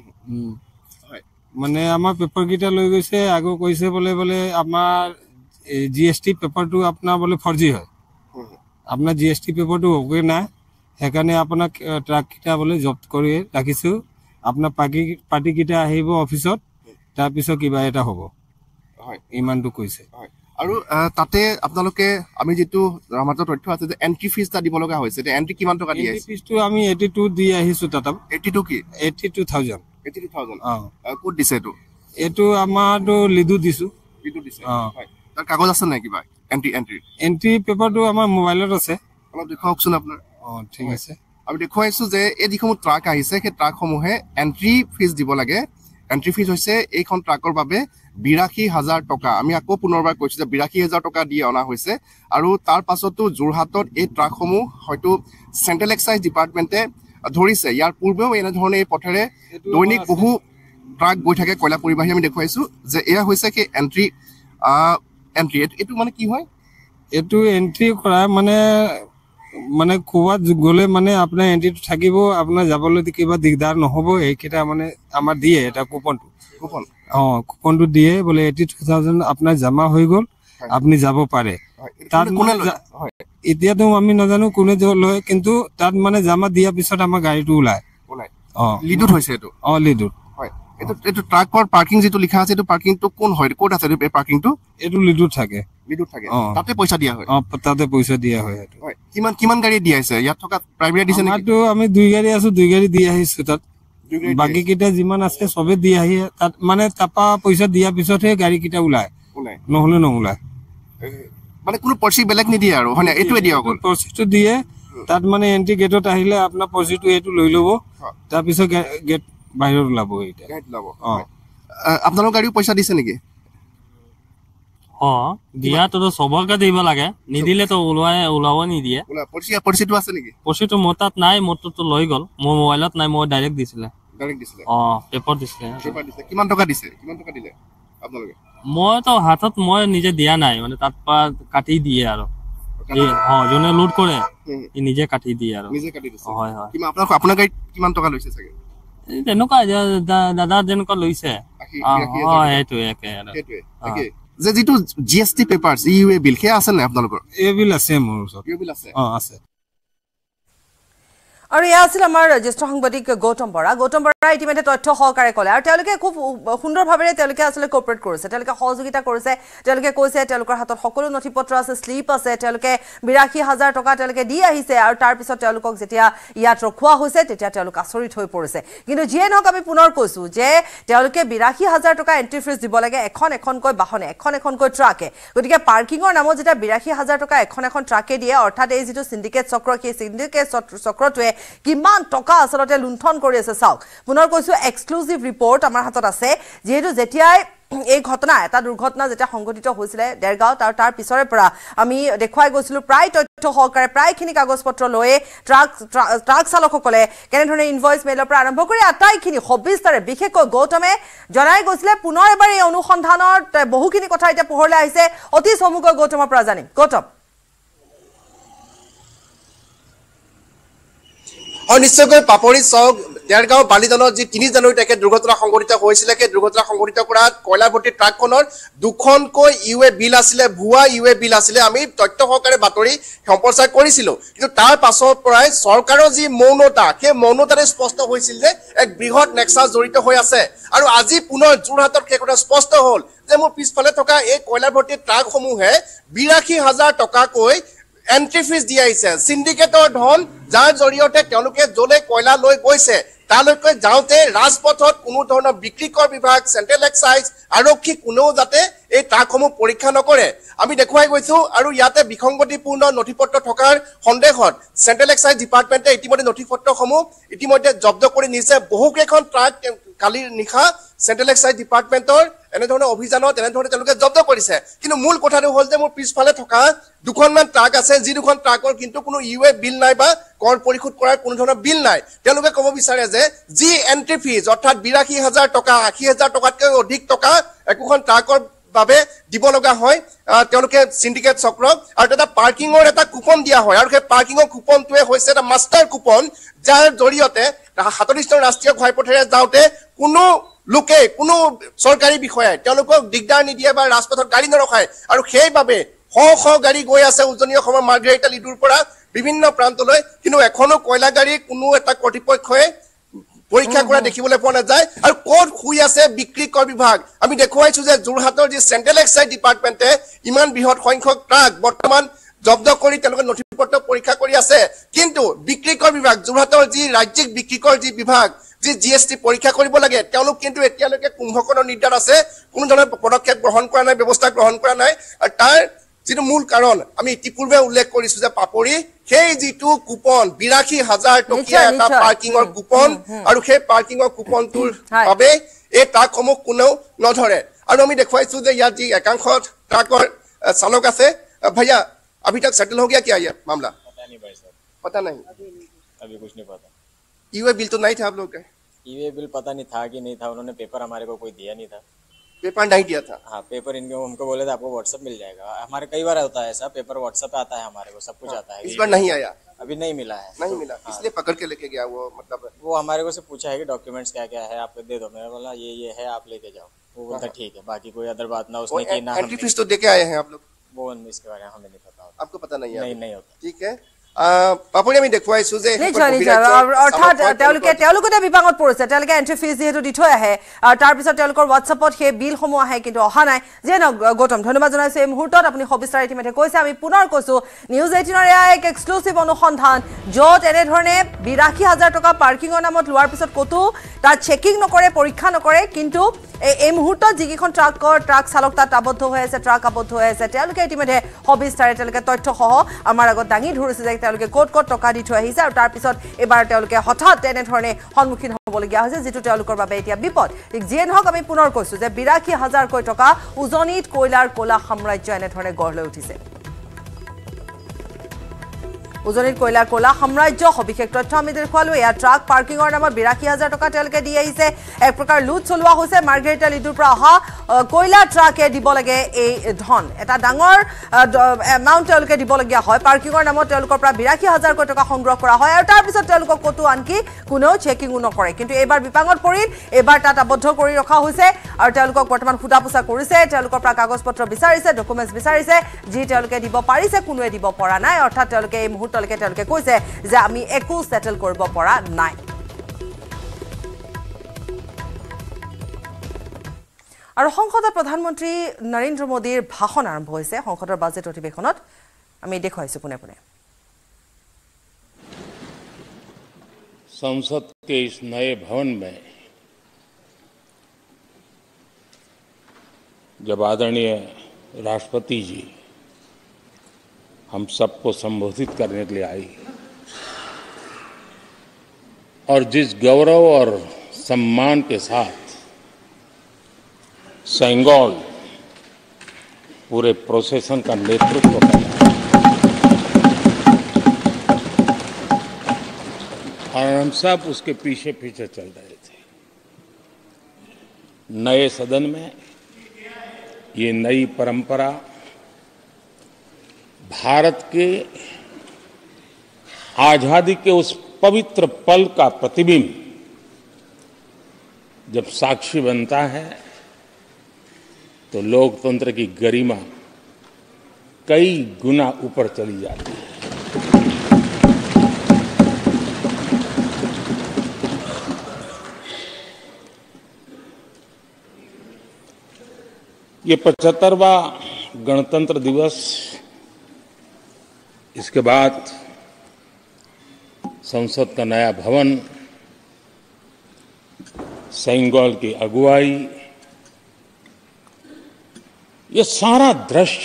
S7: মানে আমাৰ পেপাৰকেইটা লৈ গৈছে আগো কৈছে বোলে আমাৰ GST পেপাৰটো আপোনাৰ বোলে ফৰ্জি হয় আপোনাৰ GST পেপাৰটো অ'কে নাই সেইকাৰণে আপোনাক ট্ৰাককেইটা বোলে জব্দ কৰি ৰাখিছোঁ আপোনাৰ পাৰ্টিকেইটা আহিব অফিচত তাৰপিছত কিবা এটা হ'ব হয় ইমানটো কৈছে
S6: আৰু তাতে আপোনালোকে আমি যেটো আমাৰ তথ্য আছে যে এন্ট্ৰি ফিজ টা দিব লগা হৈছে তে এন্ট্ৰি কিমান টকা দি আছে
S7: এন্ট্ৰি ফিজটো আমি 82 দি আহিছো তাত
S6: 82 কি
S7: 82000
S6: ক'ত দিছে
S7: এটো আমাৰটো লিডু দিছে
S6: হয় তাৰ কাগজ আছে নাই কিবা এন্ট্ৰি
S7: পেপাৰটো আমাৰ মোবাইলত আছে
S6: অলপ দেখুৱাওকচোন আপোনাৰ
S7: ঠিক আছে
S6: আমি দেখুৱাইছো যে এই যিসমূহ ট্ৰাক আহিছে সেই ট্ৰাকসমূহে এন্ট্ৰি ফিজ দিব লাগে এন্ট্ৰি ফিজ হৈছে এইখন ট্ৰাকৰ বাবে ৮২,০০০ টকা আমি আকৌ পুনৰবাৰ কৈছো যে ৮২,০০০ টকা দি অনা হৈছে আৰু তাৰ পাছতো যোৰহাটত এই ট্ৰাকসমূহ হয়তো চেণ্ট্ৰেল এক্সাইজ ডিপাৰ্টমেণ্টে ধৰিছে ইয়াৰ পূৰ্বেও এনেধৰণে এই পথেৰে দৈনিক বহু ট্ৰাক গৈ থাকে কয়লা পৰিবাহী আমি দেখুৱাইছো যে এয়া হৈছে কি এন্ট্ৰি এইটো মানে কি হয়
S7: এইটো এন্ট্ৰি কৰা মানে কোৱাত গ'লে মানে আপোনাৰ এন্ট্ৰিটো থাকিব আপোনাৰ যাবলৈ কিবা দিগদাৰ নহ'ব এইকেইটা মানে আমাৰ দিয়ে এটা কুপনটো দিয়ে বোলে 82,000 আপোনাৰ জমা হৈ গ'ল আপুনি যাব পাৰে তাত এতিয়াতো আমি নাজানো কোনে লয় কিন্তু তাত মানে জমা দিয়াৰ পিছত আমাৰ গাড়ীটো ওলায়
S6: লিডুত হৈছে এইটো
S7: লিডুত
S6: হয় এইটো ট্ৰাকৰ পাৰ্কিং যিটো লিখা আছে এইটো পাৰ্কিংটো কোন হয় ক'ত আছে এই পাৰ্কিংটো
S7: এইটো লিডুত থাকে
S6: তাতে পইচা দিয়া হয়
S7: তাতে পইচা দিয়া হয়
S6: কিমান গাড়ী দিয়া আছে ইয়াত থকা প্ৰাইভেট দিছে
S7: নেকি আমি 2 গাড়ী আছো 2 গাড়ী দি আহিছো তাত বাকি কেইটা যিমান আছে সবে দি আহি তাত মানে তাপা পইচা দিয়াৰ পিছতহে গাড়ী কেইটা ওলায় নহ'লে নোলায়
S6: মানে কোনো পৰ্চি বেলেগ নিদিয়ে আৰু হয়নে এটোৱে দিয়া অকল
S7: পৰ্চিটো দিয়ে তাত মানে এন্ট্ৰি গেটত আহিলে আপোনাৰ পৰ্চিটো এটো লৈ ল'ব তাৰ পিছত গেট বাহিৰত ওলাব এটা
S6: গেট ওলাব আপোনালোক গাড়ীও পইচা দিছে নেকি
S8: দিয়াতো সবকে দিব লাগে নিদিলে তো ওলাব নিদিয়ে
S6: পৰ্চিটো আছে নেকি
S8: পৰ্চিটো মোৰ তাত নাই মোৰটো লৈ গ'ল মোৰ মোবাইলত নাই মই ডাইৰেক্ট দিছিলে পেপাৰ দিছিলে
S6: কিমান টকা দিছে কিমান টকা দিলে আপোনালোকে
S8: মই তো হাতত মই নিজে দিয়া নাই মানে তাত পা কাটি দিয়ে আৰু যোনে লোড কৰে নিজে কাটি দিয়ে আৰু
S6: নিজে কাটি দিছে
S8: হয় হয়
S6: আপোনাৰ গাড়ীত কিমান টকা লৈছে চাগে
S8: তেনেকুৱা দাদা যেনেকুৱা লৈছে সেইটো একে
S6: যে যিটো জিএসটি পেপাৰছ ইউএ বিল হে আছে না আপোনালোকৰ
S7: এ বিল আছে মোৰ ওচৰত
S6: ইউ বিল আছে
S7: আছে
S1: আৰু এয়া আছিল আমাৰ জ্যেষ্ঠ সাংবাদিক গৌতম বৰা ইতিমধ্যে তথ্য সহকাৰে ক'লে আৰু তেওঁলোকে খুব সুন্দৰভাৱে তেওঁলোকে আসলে কোঅপাৰেট কৰিছে তেওঁলোকে সহযোগিতা কৰিছে তেওঁলোকে কৈছে তেওঁলোকৰ হাতত সকলো নথিপত্ৰ আছে স্লিপ আছে তেওঁলোকে ৮২,০০০ টকা তেওঁলোকে দি আহিছে আৰু তাৰ পিছত তেওঁলোকক যেতিয়া ইয়াত ৰখোৱা হৈছে তেতিয়া তেওঁলোক আচৰিত হৈ পৰিছে কিন্তু যিয়ে নহওক আমি পুনৰ কৈছো যে তেওঁলোকে ৮২,০০০ টকা এন্ট্ৰি ফিজ দিব লাগে এখনকৈ বাহনে এখনকৈ ট্ৰাকে গতিকে পাৰ্কিংৰ নামত যেতিয়া ৮২,০০০ টকা এখন ট্ৰাকে দিয়ে অৰ্থাৎ এই যিটো সিন্ডিকেট চক্ৰ সেই সিন্ডিকেট চক্ৰটোৱে কিমান টকা আসলতে লুণ্ঠন কৰি আছে চাওক পুনৰ কৈছো এক্সক্লুসিভ ৰিপৰ্ট আমাৰ হাতত আছে যেহেতু যেতিয়াই এই ঘটনা এটা দুৰ্ঘটনা যেতিয়া সংঘটিত হৈছিল দেৰগাঁও তাৰ পিছৰে পৰা আমি দেখুৱাই গৈছিলো প্ৰায় তথ্য সহকাৰে প্ৰায়খিনি কাগজপত্ৰ লৈ ট্ৰাক চালকসকলে কেনেধৰণে ইনভয়েচ মেইলৰ পৰা আৰম্ভ কৰি আটাইখিনি সবিস্তাৰে বিশেষকৈ গৌতমে জনাই গৈছিলে পুনৰ এবাৰ এই অনুসন্ধানৰ বহুখিনি কথা এতিয়া পোহৰলৈ আহিছে অতি চমুকৈ গৌতমৰ পৰা জানিম গৌতম
S6: নিশ্চয়কৈ পাপৰি চক দেৰগাঁও বালিদানত যি ৩ জানুৱাৰী তাৰিখে দুৰ্ঘটনা সংঘটিত হৈছিলে সেই দুৰ্ঘটনা সংঘটিত কৰাত কয়লা ভৰ্তি ট্ৰাকখনৰ দুখনকৈ ইউএ বিল আছিলে ভুৱা ইউএ বিল আছিলে আমি তথ্য সহকাৰে বাতৰি সম্প্ৰচাৰ কৰিছিলো কিন্তু তাৰ পাছৰ পৰাই চৰকাৰৰ যি মৌনতা সেই মৌনতাৰে স্পষ্ট হৈছিল যে এক বৃহৎ নেক্সাছ জড়িত হৈ আছে আৰু আজি পুনৰ যোৰহাটত সেই কথা স্পষ্ট হ'ল যে মোৰ পিছফালে থকা এই কয়লা ভৰ্তি ট্ৰাকসমূহে ৮২,০০০ টকাকৈ এন্ট্ৰি ফিজ দি আহিছে সিন্ডিকেটৰ ধন যাৰ জৰিয়তে তেওঁলোকে জলে কয়লা লৈ গৈছে তালৈকে যাওঁতে ৰাজপথত কোনো ধৰণৰ বিক্ৰীকৰ বিভাগ চেণ্ট্ৰেল এক্সাইজ আৰক্ষী কোনেও যাতে এই ট্ৰাকসমূহ পৰীক্ষা নকৰে আমি দেখুৱাই গৈছো আৰু ইয়াতে বিসংগতিপূৰ্ণ নথিপত্ৰ থকাৰ সন্দেহত চেণ্ট্ৰেল এক্সাইজ ডিপাৰ্টমেণ্টে ইতিমধ্যে নথিপত্ৰসমূহ ইতিমধ্যে জব্দ কৰি নিছে বহুকেইখন ট্ৰাক কালি নিশা চেণ্ট্ৰেল এক্সাইজ ডিপাৰ্টমেণ্টৰ এনেধৰণৰ অভিযানত এনেধৰণে তেওঁলোকে জব্দ কৰিছে কিন্তু মূল কথাটো হ'ল যে মোৰ পিছফালে থকা দুখনমান ট্ৰাক আছে যি দুখন ট্ৰাকৰ কিন্তু কোনো ইউএ বিল নাই বা কৰ পৰিশোধ কৰাৰ কোনো ধৰণৰ বিল নাই তেওঁলোকে ক'ব বিচাৰে যে যি এন্ট্ৰি ফিজ অৰ্থাৎ ৮২,০০০ টকা ৮০,০০০ টকাতকৈ অধিক টকা একোখন ট্ৰাকৰ বাবে দিব লগা হয় তেওঁলোকে সিন্ডিকেট চক্ৰ আৰু এটা পাৰ্কিংৰ এটা কুপন দিয়া হয় আৰু সেই পাৰ্কিংৰ কুপনটোৱে হৈছে এটা মাষ্টাৰ কুপন যাৰ জৰিয়তে ৪৭ ৰাষ্ট্ৰীয় ঘাইপথেৰে যাওঁতে কোনো লোকে কোনো চৰকাৰী বিষয়াই তেওঁলোকক দিগদাৰ নিদিয়ে বা ৰাজপথত গাড়ী নৰখায় আৰু সেইবাবে শ গাড়ী গৈ আছে উজনি অসমৰ মাৰ্ঘেৰিটা লিডুৰ পৰা বিভিন্ন প্ৰান্তলৈ কিন্তু এখনো কয়লা গাড়ী কোনো এটা কৰ্তৃপক্ষই পৰীক্ষা কৰা দেখিবলৈ পোৱা নাযায় আৰু ক'ত শুই আছে বিক্ৰীকৰ বিভাগ আমি দেখুৱাইছো যে যোৰহাটৰ যি চেণ্ট্ৰেল এক্সাইজ ডিপাৰ্টমেণ্টে ইমান বৃহৎ সংখ্যক ট্ৰাক বৰ্তমান জব্দ কৰি তেওঁলোকে নথিপত্ৰ পৰীক্ষা কৰি আছে কিন্তু বিক্ৰীকৰ বিভাগ যোৰহাটৰ যি ৰাজ্যিক বিক্ৰীকৰ যি বিভাগ যি জিএসটি পৰীক্ষা কৰিব লাগে তেওঁলোক কিন্তু এতিয়ালৈকে কুম্ভকৰ্ণৰ নিৰ্ধাৰ আছে কোনো ধৰণৰ পদক্ষেপ গ্ৰহণ কৰা নাই ব্যৱস্থা গ্ৰহণ কৰা নাই আৰু তাৰ যিটো মূল কাৰণ আমি ইতিপূৰ্বে উল্লেখ কৰিছো যে পাপৰি সেই যিটো কুপন ৮২,০০০ টকীয়া এটা পাৰ্কিংৰ কুপন আৰু সেই পাৰ্কিংৰ কুপনটোৰ বাবে এই ট্ৰাকসমূহ কোনেও নধৰে আৰু আমি দেখুৱাইছো যে ইয়াত যি একাংশ ট্ৰাকৰ চালক আছে भैया अभी तक सेटल हो गया क्या ये मामला
S9: पता नहीं भाई साहब
S6: पता नहीं
S9: अभी कुछ नहीं पता
S6: ईवे बिल तो नहीं था आप लोग का
S9: ईवे बिल पता नहीं था कि नहीं था उन्होंने पेपर हमारे को कोई दिया नहीं था
S6: पेपर नहीं दिया था
S9: हाँ पेपर इनको हमको बोले थे आपको व्हाट्सएप मिल जाएगा हमारे कई बार होता है ऐसा पेपर व्हाट्सएप पे आता है हमारे को सब कुछ आता है
S6: इस बार नहीं आया
S9: अभी नहीं मिला है
S6: नहीं मिला इसलिए पकड़ के लेके गया वो मतलब
S9: वो हमारे को से पूछा है कि डॉक्यूमेंट्स क्या क्या है आप दे दो मैंने बोला ये है आप लेके जाओ वो बोलता ठीक है बाकी कोई अदर बात ना उसने की ना
S6: एंट्री फीस तो देके आए हैं आप लोग
S9: वो इसके बारे में हमें नहीं पता
S6: आपको पता नहीं है
S9: नहीं होता
S6: ठीक है পাপৰি আমি দেখুৱাইছো যে
S1: অৰ্থাৎ তেওঁলোকে বিভাগত পৰিছে তেওঁলোকে এন্ট্ৰি ফিজ যেহেতু দি থৈ আহে আৰু তাৰপিছত তেওঁলোকৰ হোৱাটছএপত সেই বিলসমূহ আহে কিন্তু অহা নাই যে গৌতম ধন্যবাদ জনাইছো এই মুহূৰ্তত আপুনি সবিস্তাৰ ইতিমধ্যে কৈছে আমি পুনৰ কৈছো নিউজ 18ৰ এয়া এক এক্সক্লুসিভ অনুসন্ধান য'ত এনেধৰণে ৮২,০০০ টকা পাৰ্কিঙৰ নামত লোৱাৰ পিছত কতো তাৰ চেকিং নকৰে পৰীক্ষা নকৰে কিন্তু এই মুহূৰ্তত যিকেইখন ট্ৰাক চালক তাত আবদ্ধ হৈ আছে, ট্ৰাক আবদ্ধ হৈ আছে, তেওঁলোকে ইতিমধ্যে সবিস্তাৰে তেওঁলোকে তথ্যসহ আমাৰ আগত দাঙি ধৰিছে যে তেওঁলোকে ক'ত টকা দি থৈ আহিছে আৰু তাৰপিছত এবাৰ তেওঁলোকে হঠাৎ তেনেধৰণে সন্মুখীন হ'বলগীয়া হৈছে, যিটো তেওঁলোকৰ বাবে এতিয়া বিপদ। যিয়ে নহওক আমি পুনৰ কৈছোঁ যে 82,000 টকা উজনিত কয়লাৰ ক'লা সাম্ৰাজ্য এনেধৰণে গঢ় লৈ উঠিছে। উজনিত কয়লাৰ ক'লা সাম্ৰাজ্য সবিশেষ তথ্য আমি দেখুৱালোঁ। এয়া ট্ৰাক পাৰ্কিঙৰ নামত 82,000 টকা তেওঁলোকে দি আহিছে। এক প্ৰকাৰ লুট চলোৱা হৈছে। মাৰ্ঘেৰিটা লিডুৰ পৰা অহা কয়লা ট্ৰাকে দিব লাগে এই ধন, এটা ডাঙৰ এমাউণ্ট তেওঁলোকে দিবলগীয়া হয়। পাৰ্কিঙৰ নামত তেওঁলোকৰ পৰা 82,000 টকা সংগ্ৰহ কৰা হয় আৰু তাৰপিছত তেওঁলোকক ক'তো আনকি কোনেও চেকিঙো নকৰে। কিন্তু এইবাৰ বিপাঙত পৰিল, এইবাৰ তাত আবদ্ধ কৰি ৰখা হৈছে আৰু তেওঁলোকক বৰ্তমান সোধা পোছা কৰিছে, তেওঁলোকৰ পৰা কাগজ পত্ৰ বিচাৰিছে, ডকুমেণ্টছ বিচাৰিছে, যি তেওঁলোকে দিব পাৰিছে, কোনোৱে দিব পৰা নাই। অৰ্থাৎ তেওঁলোকে এই মুহূৰ্তলৈকে তেওঁলোকে কৈছে যে আমি একো সেটেল কৰিব পৰা নাই। আৰু সংসদত প্ৰধানমন্ত্ৰী নৰেন্দ্ৰ মোদীৰ ভাষণ আৰম্ভ হৈছে। সংসদৰ বাজেট অধিৱেশনত আমি দেখুৱাইছোঁ পোনে পোনে।
S10: संसद के इस नए भवन में जब आदरणीय राष्ट्रपति जी हम सबको संबोधित करने के लिए आई और जिस गौरव और सम्मान के साथ सेंगोल पूरे प्रोसेसन का नेतृत्व कर और हम सब उसके पीछे पीछे चल रहे थे। नए सदन में ये नई परंपरा भारत के आजादी के उस पवित्र पल का प्रतिबिंब जब साक्षी बनता है तो लोकतंत्र की गरिमा कई गुना ऊपर चली जाती है। ये 75वां गणतंत्र दिवस, इसके बाद संसद का नया भवन, सेंगोल की अगुवाई, ये सारा दृश्य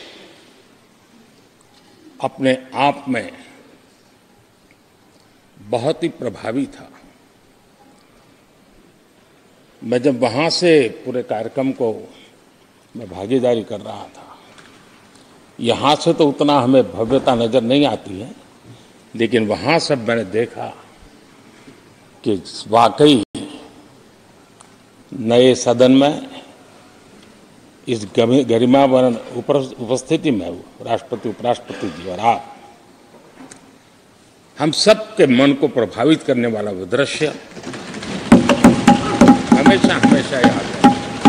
S10: अपने आप में बहुत ही प्रभावी था। मैं जब वहां से पूरे कार्यक्रम को मैं भागीदारी कर रहा था, यहाँ से तो उतना हमें भव्यता नजर नहीं आती है, लेकिन वहाँ सब मैंने देखा कि वाकई नए सदन में इस गरिमावान उपस्थिति में राष्ट्रपति, उपराष्ट्रपति जी और आप, हम सब के मन को प्रभावित करने वाला वो दृश्य हमेशा हमेशा याद है।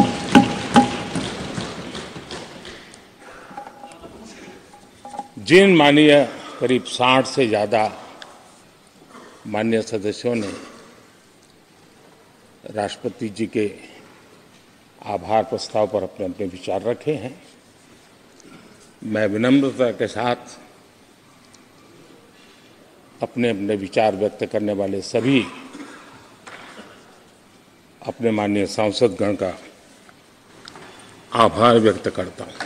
S10: जिन माननीय करीब 60 से ज़्यादा माननीय सदस्यों ने राष्ट्रपति जी के आभार प्रस्ताव पर अपने अपने विचार रखे हैं, मैं विनम्रता के साथ अपने अपने विचार व्यक्त करने वाले सभी अपने माननीय सांसदगण का आभार व्यक्त करता हूं।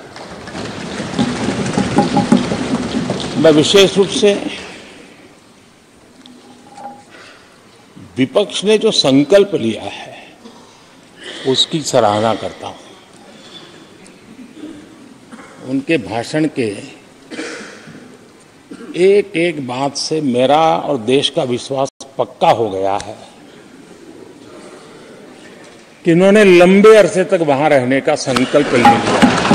S10: मैं विशेष रूप से विपक्ष ने जो संकल्प लिया है उसकी सराहना करता हूं। उनके भाषण के एक एक बात से मेरा और देश का विश्वास पक्का हो गया है कि इन्होंने लंबे अरसे तक वहां रहने का संकल्प ले लिया।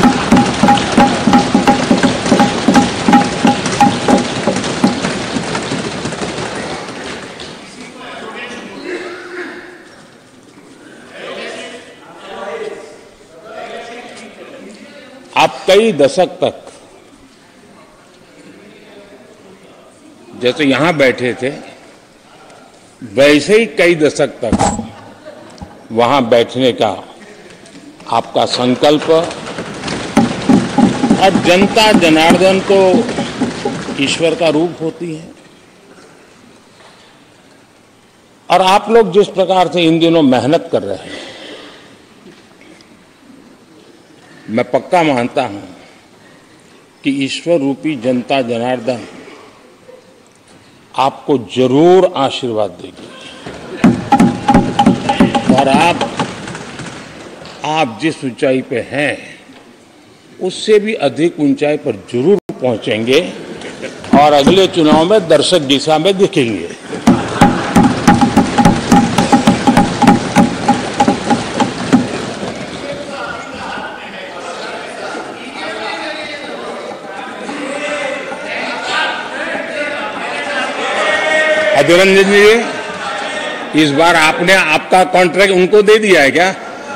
S10: आप कई दशक तक जैसे यहां बैठे थे वैसे ही कई दशक तक वहां बैठने का आपका संकल्प, और जनता जनार्दन तो ईश्वर का रूप होती है, और आप लोग जिस प्रकार से इन दिनों मेहनत कर रहे हैं मैं पक्का मानता हूं कि ईश्वर रूपी जनता जनार्दन आपको जरूर आशीर्वाद देगी और आप जिस ऊंचाई पे हैं उससे भी अधिक ऊंचाई पर जरूर पहुंचेंगे और अगले चुनाव में दर्शक दिशा में दिखेंगे। अधीररंजन जी, इस बार आपने आपका कॉन्ट्रैक्ट उनको दे दिया है क्या?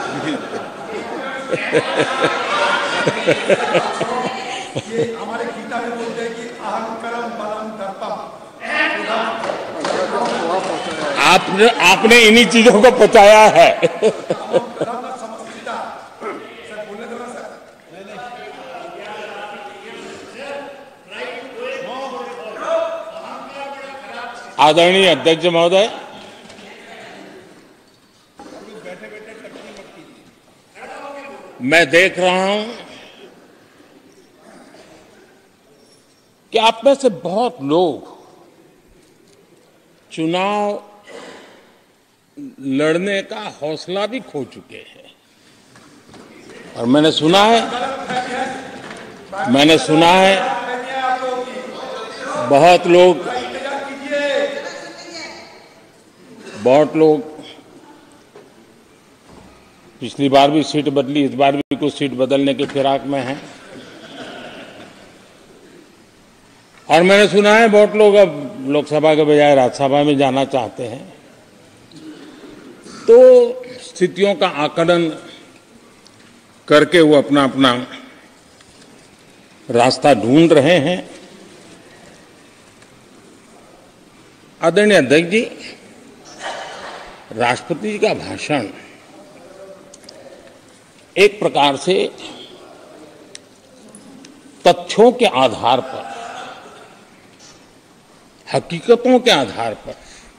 S10: आपने इन्हीं चीजों को पहुंचाया है। आदरणीय अध्यक्ष महोदय, मैं देख रहा हूं कि आप में से बहुत लोग चुनाव लड़ने का हौसला भी खो चुके हैं और मैंने सुना है बहुत लोग पिछली बार भी सीट बदली, इस बार भी कुछ सीट बदलने की फिराक में हैं और मैंने सुना है बहुत लोग अब लोकसभा के बजाय राज्यसभा में जाना चाहते हैं। तो स्थितियों का आकलन करके वो अपना अपना रास्ता ढूंढ रहे हैं। आदरणीय अध्यक्ष जी, राष्ट्रपति जी का भाषण एक प्रकार से तथ्यों के आधार पर, हकीकतों के आधार पर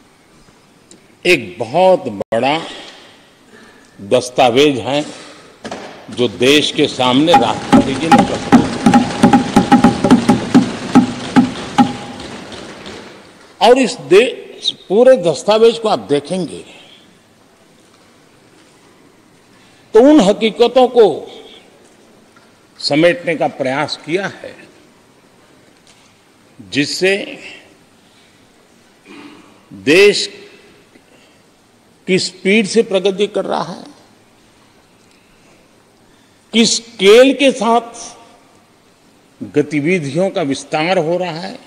S10: एक बहुत बड़ा दस्तावेज है जो देश के सामने राष्ट्रपति जी ने प्रस्तुत किया और इस पूरे दस्तावेज को आप देखेंगे तो उन हकीकतों को समेटने का प्रयास किया है जिससे देश किस स्पीड से प्रगति कर रहा है, किस स्केल के साथ गतिविधियों का विस्तार हो रहा है,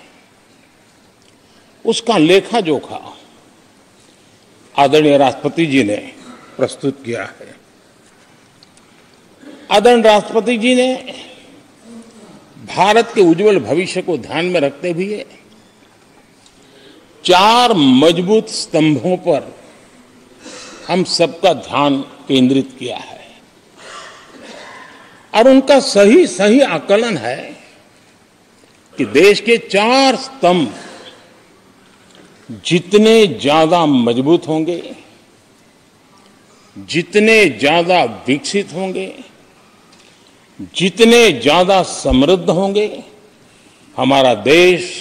S10: उसका लेखा जोखा आदरणीय राष्ट्रपति जी ने प्रस्तुत किया है। आदरणीय राष्ट्रपति जी ने भारत के उज्जवल भविष्य को ध्यान में रखते हुए 4 मजबूत स्तंभों पर हम सबका ध्यान केंद्रित किया है और उनका सही आकलन है कि देश के 4 स्तंभ जितने ज्यादा मजबूत होंगे, जितने ज्यादा विकसित होंगे, जितने ज्यादा समृद्ध होंगे, हमारा देश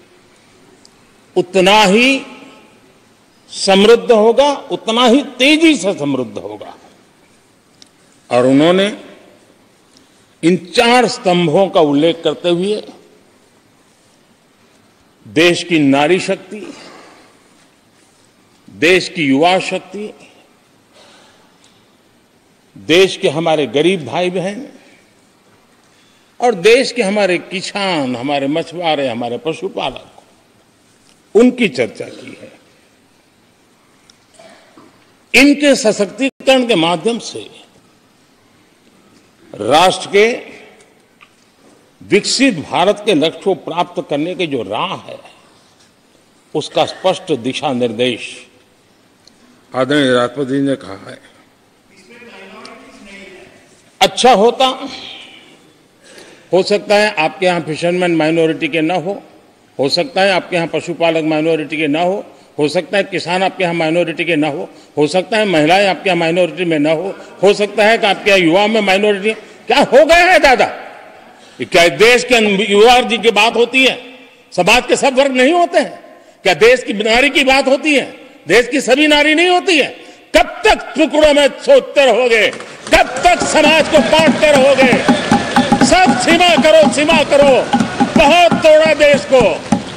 S10: उतना ही समृद्ध होगा, उतना ही तेजी से समृद्ध होगा। और उन्होंने इन 4 स्तंभों का उल्लेख करते हुए देश की नारी शक्ति, देश की युवा शक्ति, देश के हमारे गरीब भाई बहन और देश के हमारे किसान, हमारे मछुआरे, हमारे पशुपालक, उनकी चर्चा की है। इनके सशक्तिकरण के माध्यम से राष्ट्र के विकसित भारत के लक्ष्य को प्राप्त करने की जो राह है, उसका स्पष्ट दिशा निर्देश आदरणीय राष्ट्रपति जी ने कहा है। अच्छा होता, हो सकता है आपके यहां फिशरमैन माइनॉरिटी के ना हो सकता है आपके यहां पशुपालक माइनॉरिटी के ना हो सकता है किसान आपके यहां माइनॉरिटी के ना हो सकता है महिलाएं आपके यहां माइनॉरिटी में ना हो सकता है कि आपके यहां युवा में माइनॉरिटी, क्या हो गया है दादा? क्या देश के युवा जी की बात होती है? समाज के सब वर्ग नहीं होते हैं? क्या देश की नारी की बात होती है? देश की सभी नारी नहीं होती है? कब तक टुकड़ों में सोचते रहोगे? कब तक समाज को बांटते रहोगे? सब सीमा करो, सीमा करो। बहुत तोड़ा देश को।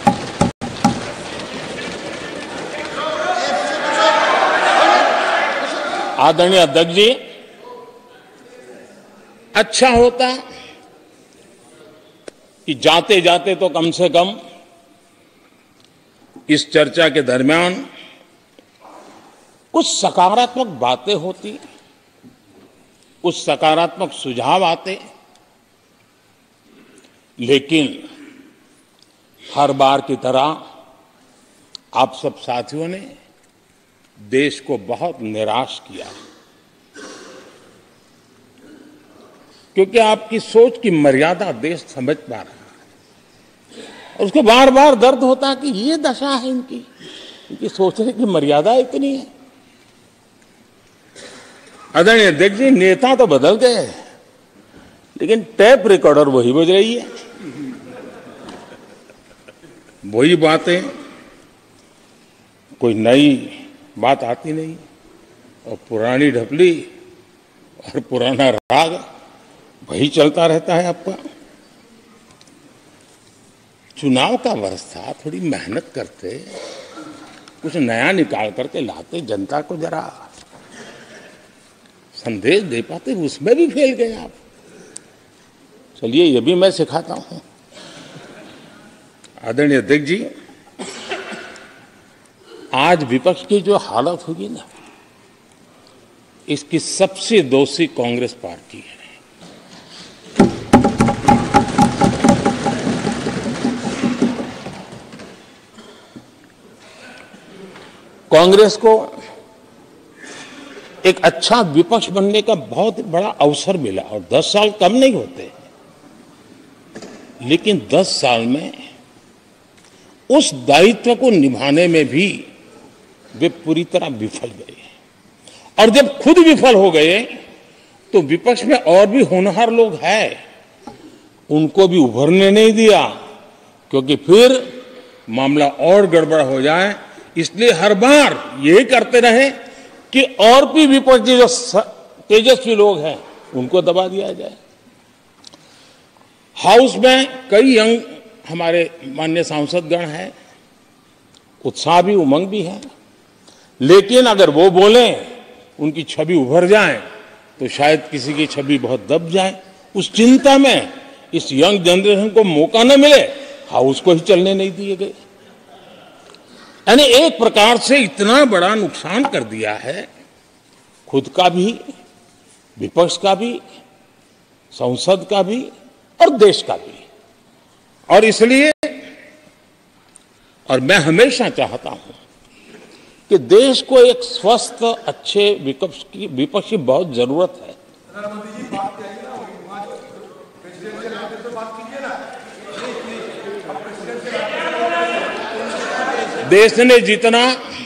S10: आदरणीय अध्यक्ष जी, अच्छा होता कि जाते जाते तो कम से कम इस चर्चा के दरमियान कुछ सकारात्मक बातें होती, कुछ सकारात्मक सुझाव आते, लेकिन हर बार की तरह आप सब साथियों ने देश को बहुत निराश किया, क्योंकि आपकी सोच की मर्यादा देश समझ पा रहा है। उसको बार बार दर्द होता है कि ये दशा है इनकी सोचने की मर्यादा इतनी है। आदरणीय अध्यक्ष जी, नेता तो बदल गए, लेकिन टेप रिकॉर्डर वही बज रही है, वही बातें, कोई नई बात आती नहीं, और पुरानी ढपली और पुराना राग वही चलता रहता है आपका। चुनाव का वर्ष था, थोड़ी मेहनत करते, कुछ नया निकाल करके लाते, जनता को जरा संदेश दे पाते, उसमें भी फेल गए आप। चलिए, ये भी मैं सिखाता हूं। आदरणीय अध्यक्ष जी, आज विपक्ष की जो हालत होगी ना, इसकी सबसे दोषी कांग्रेस पार्टी है। कांग्रेस को एक अच्छा विपक्ष बनने का बहुत बड़ा अवसर मिला, और 10 साल कम नहीं होते, लेकिन 10 साल में उस दायित्व को निभाने में भी वे पूरी तरह विफल गए। और जब खुद विफल हो गए तो विपक्ष में और भी होनहार लोग हैं, उनको भी उभरने नहीं दिया, क्योंकि फिर मामला और गड़बड़ हो जाए। इसलिए हर बार यही करते रहे कि और भी विपक्षी जो तेजस्वी लोग हैं उनको दबा दिया जाए। हाउस में कई यंग हमारे माननीय सांसदगण हैं, उत्साह भी, उमंग भी है, लेकिन अगर वो बोलें, उनकी छवि उभर जाए, तो शायद किसी की छवि बहुत दब जाए। उस चिंता में इस यंग जनरेशन को मौका न मिले, हाउस को ही चलने नहीं दिए गए। यानी एक प्रकार से इतना बड़ा नुकसान कर दिया है, खुद का भी, विपक्ष का भी, संसद का भी और देश का भी। और इसलिए, और मैं हमेशा चाहता हूं कि देश को एक स्वस्थ, अच्छे विपक्ष की बहुत जरूरत है। देश ने जितना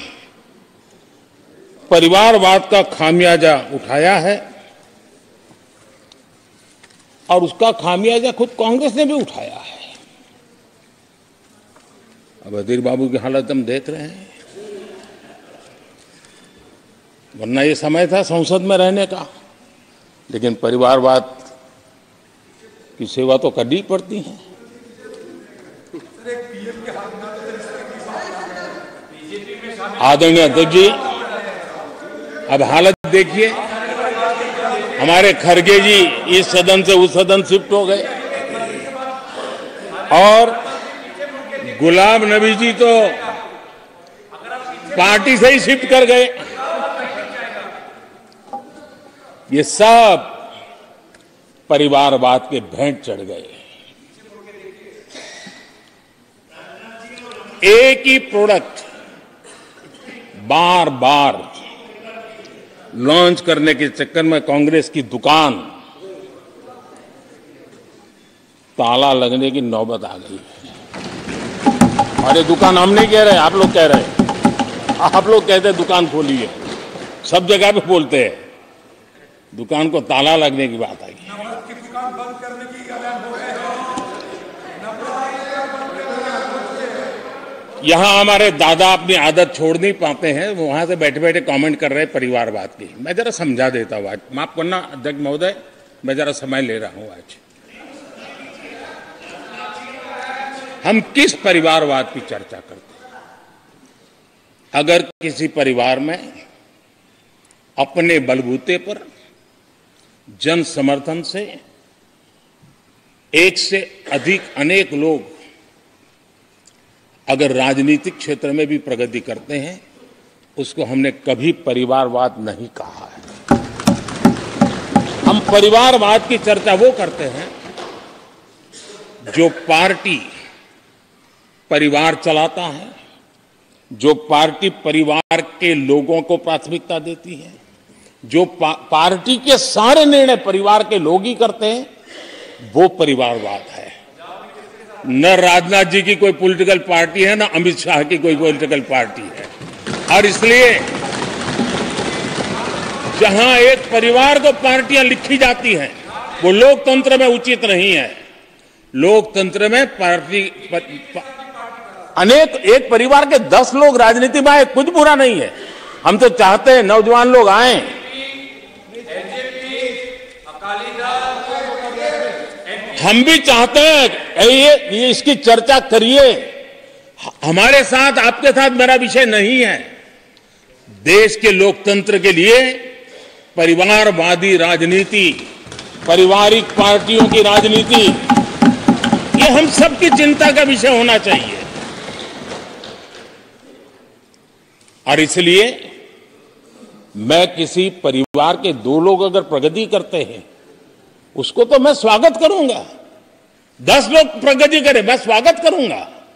S10: परिवारवाद का खामियाजा उठाया है, और उसका खामियाजा खुद कांग्रेस ने भी उठाया है। अब अधीर बाबू की हालत हम देख रहे हैं, वरना ये समय था संसद में रहने का, लेकिन परिवारवाद की सेवा तो करनी पड़ती है। आदरणीय अध्यक्ष जी, अब हालत देखिए, हमारे खड़गे जी इस सदन से उस सदन शिफ्ट हो गए, और गुलाम नबी जी तो पार्टी से ही शिफ्ट कर गए। ये सब परिवारवाद के भेंट चढ़ गए। एक ही प्रोडक्ट बार बार लॉन्च करने के चक्कर में कांग्रेस की दुकान ताला लगने की नौबत आ गई है। और ये दुकान हम नहीं कह रहे, आप लोग कह रहे हैं। आप लोग कहते हैं दुकान खोलिए, सब जगह पे बोलते हैं। दुकान को ताला लगने की बात आई। यहाँ हमारे दादा अपनी आदत छोड़ नहीं पाते हैं, वहां से बैठे बैठे कमेंट कर रहे हैं परिवारवाद की। मैं जरा समझा देता हूँ, आज माफ करना अध्यक्ष महोदय, मैं जरा समय ले रहा हूं। आज हम किस परिवारवाद की चर्चा करते हैं? अगर किसी परिवार में अपने बलबूते पर जन समर्थन से एक से अधिक अनेक लोग अगर राजनीतिक क्षेत्र में भी प्रगति करते हैं, उसको हमने कभी परिवारवाद नहीं कहा है। हम परिवारवाद की चर्चा वो करते हैं जो पार्टी परिवार चलाता है, जो पार्टी परिवार के लोगों को प्राथमिकता देती है, जो पार्टी के सारे निर्णय परिवार के लोग ही करते हैं, वो परिवारवाद है। न राजनाथ जी की कोई पॉलिटिकल पार्टी है, न अमित शाह की कोई पॉलिटिकल पार्टी है। और इसलिए जहां एक परिवार को पार्टियां लिखी जाती हैं, वो लोकतंत्र में उचित नहीं है। लोकतंत्र में पार्टी अनेक, एक परिवार के 10 लोग राजनीति में आए, कुछ बुरा नहीं है। हम तो चाहते हैं नौजवान लोग आए। हम भी चाहते हैं ये इसकी चर्चा करिए। हमारे साथ, आपके साथ मेरा विषय नहीं है। देश के लोकतंत्र के लिए परिवारवादी राजनीति, पारिवारिक पार्टियों की राजनीति, ये हम सबकी चिंता का विषय होना चाहिए। और इसलिए मैं किसी परिवार के 2 लोग अगर प्रगति करते हैं, उसको तो मैं स्वागत करूंगा। 10 लोग प्रगति करें, मैं स्वागत करूंगा।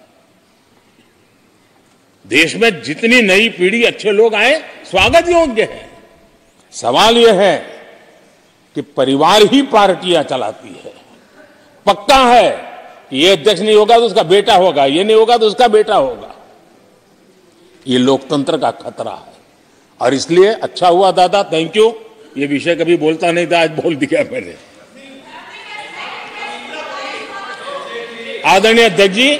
S10: देश में जितनी नई पीढ़ी अच्छे लोग आए, स्वागत योग्य है। सवाल यह है कि परिवार ही पार्टियां चलाती है। पक्का है कि ये अध्यक्ष नहीं होगा तो उसका बेटा होगा, ये नहीं होगा तो उसका बेटा होगा। ये लोकतंत्र का खतरा है। और इसलिए अच्छा हुआ दादा, थैंक यू। ये विषय कभी बोलता नहीं था, आज बोल दिया मैंने। आदरणीय अध्यक्ष जी,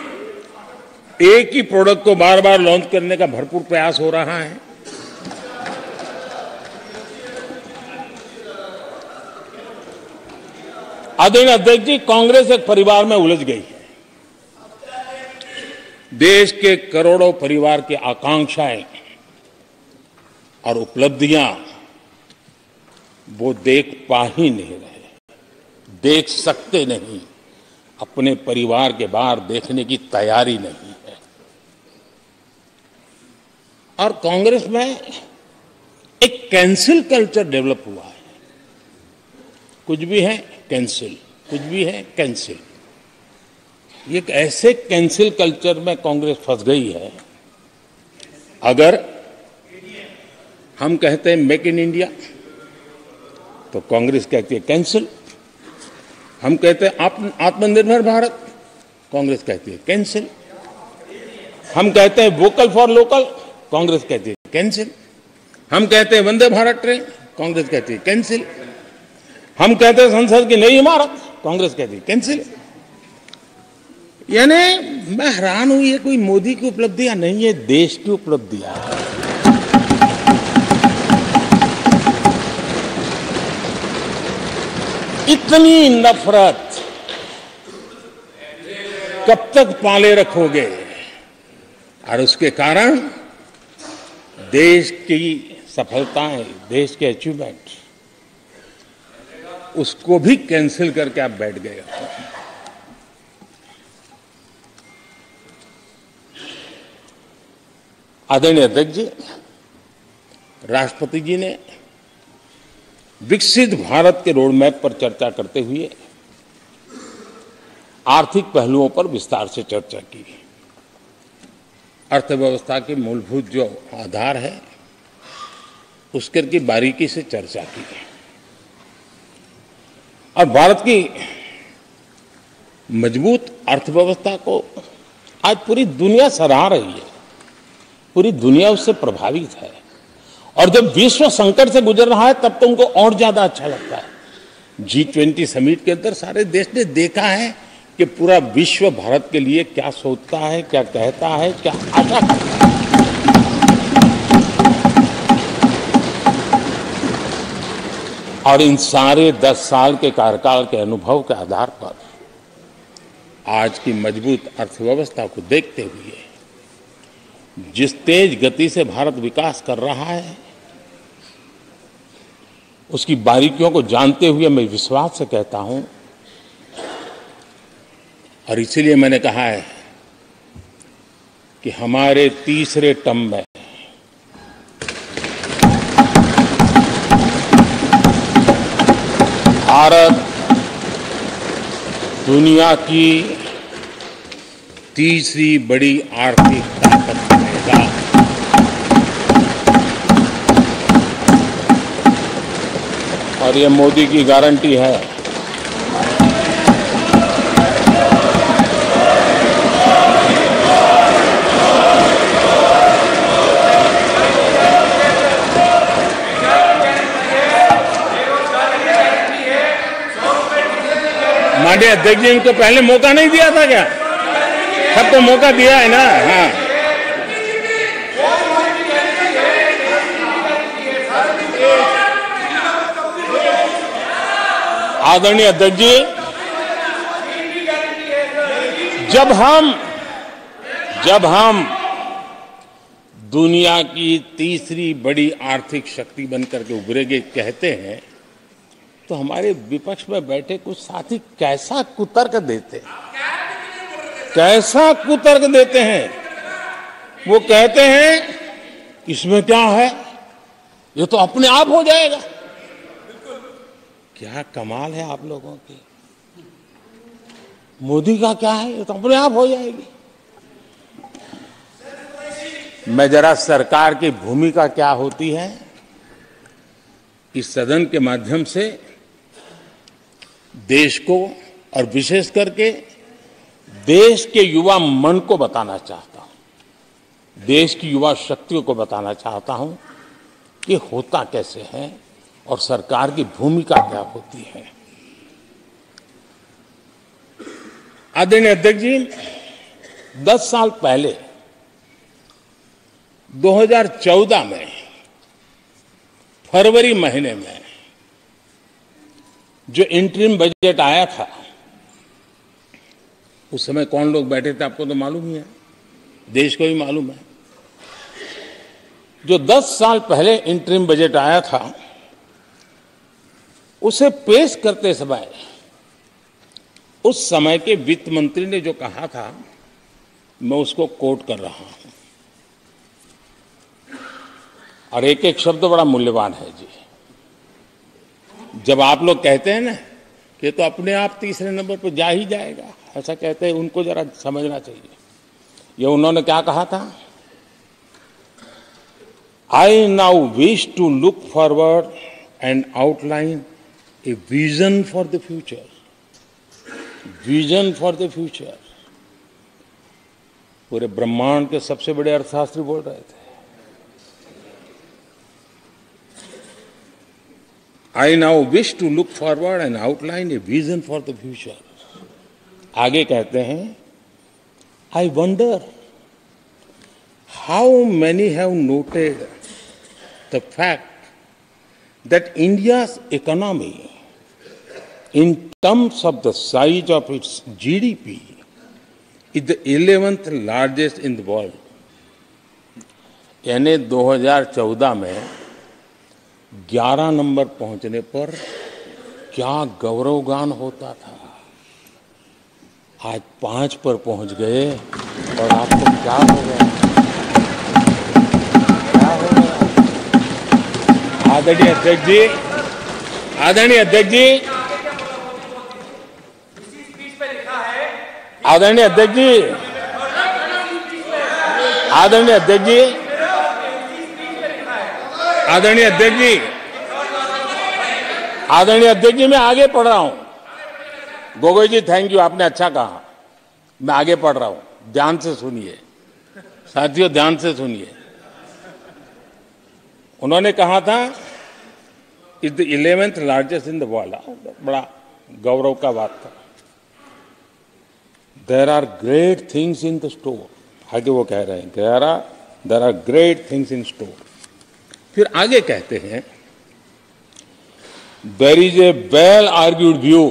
S10: एक ही प्रोडक्ट को बार बार लॉन्च करने का भरपूर प्रयास हो रहा है। आदरणीय अध्यक्ष जी, कांग्रेस एक परिवार में उलझ गई है। देश के करोड़ों परिवार की आकांक्षाएं और उपलब्धियां वो देख पा ही नहीं रहे, देख सकते नहीं। अपने परिवार के बाहर देखने की तैयारी नहीं है। और कांग्रेस में एक कैंसिल कल्चर डेवलप हुआ है। कुछ भी है कैंसिल, कुछ भी है कैंसिल। ये ऐसे कैंसिल कल्चर में कांग्रेस फंस गई है। अगर हम कहते हैं मेक इन इंडिया, तो कांग्रेस कहती है कैंसिल। हम कहते हैं आत्मनिर्भर भारत, कांग्रेस कहती है कैंसिल। हम कहते हैं वोकल फॉर लोकल, कांग्रेस कहती है कैंसिल। हम कहते हैं वंदे भारत ट्रेन, कांग्रेस कहती है कैंसिल। हम कहते हैं संसद की नई इमारत, कांग्रेस कहती है कैंसिल। यानी मैं हैरान हूं, ये कोई मोदी की उपलब्धियां नहीं है, देश की उपलब्धियां है। इतनी नफरत कब तक पाले रखोगे? और उसके कारण देश की सफलताएं, देश के अचीवमेंट, उसको भी कैंसिल करके आप बैठ गए। आदरणीय अध्यक्ष जी, राष्ट्रपति जी ने विकसित भारत के रोड मैप पर चर्चा करते हुए आर्थिक पहलुओं पर विस्तार से चर्चा की। अर्थव्यवस्था के मूलभूत जो आधार है, उसके की बारीकी से चर्चा की। और भारत की मजबूत अर्थव्यवस्था को आज पूरी दुनिया सराह रही है, पूरी दुनिया उससे प्रभावित है। और जब विश्व संकट से गुजर रहा है तब तो उनको और ज्यादा अच्छा लगता है। G20 समिट के अंदर सारे देश ने देखा है कि पूरा विश्व भारत के लिए क्या सोचता है, क्या कहता है, क्या आशा करता है। और इन सारे 10 साल के कार्यकाल के अनुभव के आधार पर आज की मजबूत अर्थव्यवस्था को देखते हुए जिस तेज गति से भारत विकास कर रहा है, उसकी बारीकियों को जानते हुए मैं विश्वास से कहता हूं, और इसीलिए मैंने कहा है कि हमारे तीसरे टर्म में भारत दुनिया की तीसरी बड़ी आर्थिक ताकत बनेगा। और ये मोदी की गारंटी है। माननीय अध्यक्ष जी, इनको पहले मौका नहीं दिया था क्या? सबको मौका दिया है ना। हाँ, आदरणीय अध्यक्ष जी, जब हम दुनिया की तीसरी बड़ी आर्थिक शक्ति बनकर के उभरेंगे कहते हैं, तो हमारे विपक्ष में बैठे कुछ साथी कैसा कुतर्क देते हैं। वो कहते हैं इसमें क्या है, ये तो अपने आप हो जाएगा। क्या कमाल है आप लोगों की। मोदी का क्या है, ये तो अपने आप हो जाएगी। मैं जरा सरकार की भूमिका क्या होती है इस सदन के माध्यम से देश को और विशेष करके देश के युवा मन को बताना चाहता हूं, देश की युवा शक्तियों को बताना चाहता हूं कि होता कैसे है और सरकार की भूमिका क्या होती है। आदरणीय अध्यक्ष जी, 10 साल पहले 2014 में फरवरी महीने में जो इंटरिम बजट आया था, उस समय कौन लोग बैठे थे आपको तो मालूम ही है, देश को भी मालूम है। जो 10 साल पहले इंटरिम बजट आया था, उसे पेश करते समय उस समय के वित्त मंत्री ने जो कहा था, मैं उसको कोट कर रहा हूं, और एक एक शब्द बड़ा मूल्यवान है जी। जब आप लोग कहते हैं ना कि तो अपने आप तीसरे नंबर पर जा ही जाएगा, ऐसा कहते हैं, उनको जरा समझना चाहिए। ये उन्होंने क्या कहा था, I now wish to look forward and outline a vision for the future. Vision for the future. पूरे ब्रह्मांड के सबसे बड़े अर्थशास्त्री बोल रहे थे। I now wish to look forward and outline a vision for the future. आगे कहते हैं, I wonder how many have noted the fact that India's economy, in terms of the size of its GDP, is the 11th largest in the world. यानी 2014 में 11 number पहुंचने पर क्या गौरवगान होता था। आज 5 पर पहुंच गए और आपको क्या हो गया, क्या हो गया। आदरणीय अध्यक्ष जी, आदरणीय अध्यक्ष जी, आदरणीय अध्यक्ष जी, आदरणीय अध्यक्ष जी, आदरणीय अध्यक्ष जी, आदरणीय अध्यक्ष जी, मैं आगे पढ़ रहा हूं। गोगोई जी, थैंक यू, आपने अच्छा कहा। मैं आगे पढ़ रहा हूं, ध्यान से सुनिए साथियों, ध्यान से सुनिए। उन्होंने कहा था is the 11th largest in the world. बड़ा गौरव का बात था। There are great things in the store, आगे वो कह रहे हैं there are great things in store. फिर आगे कहते हैं there is a well argued view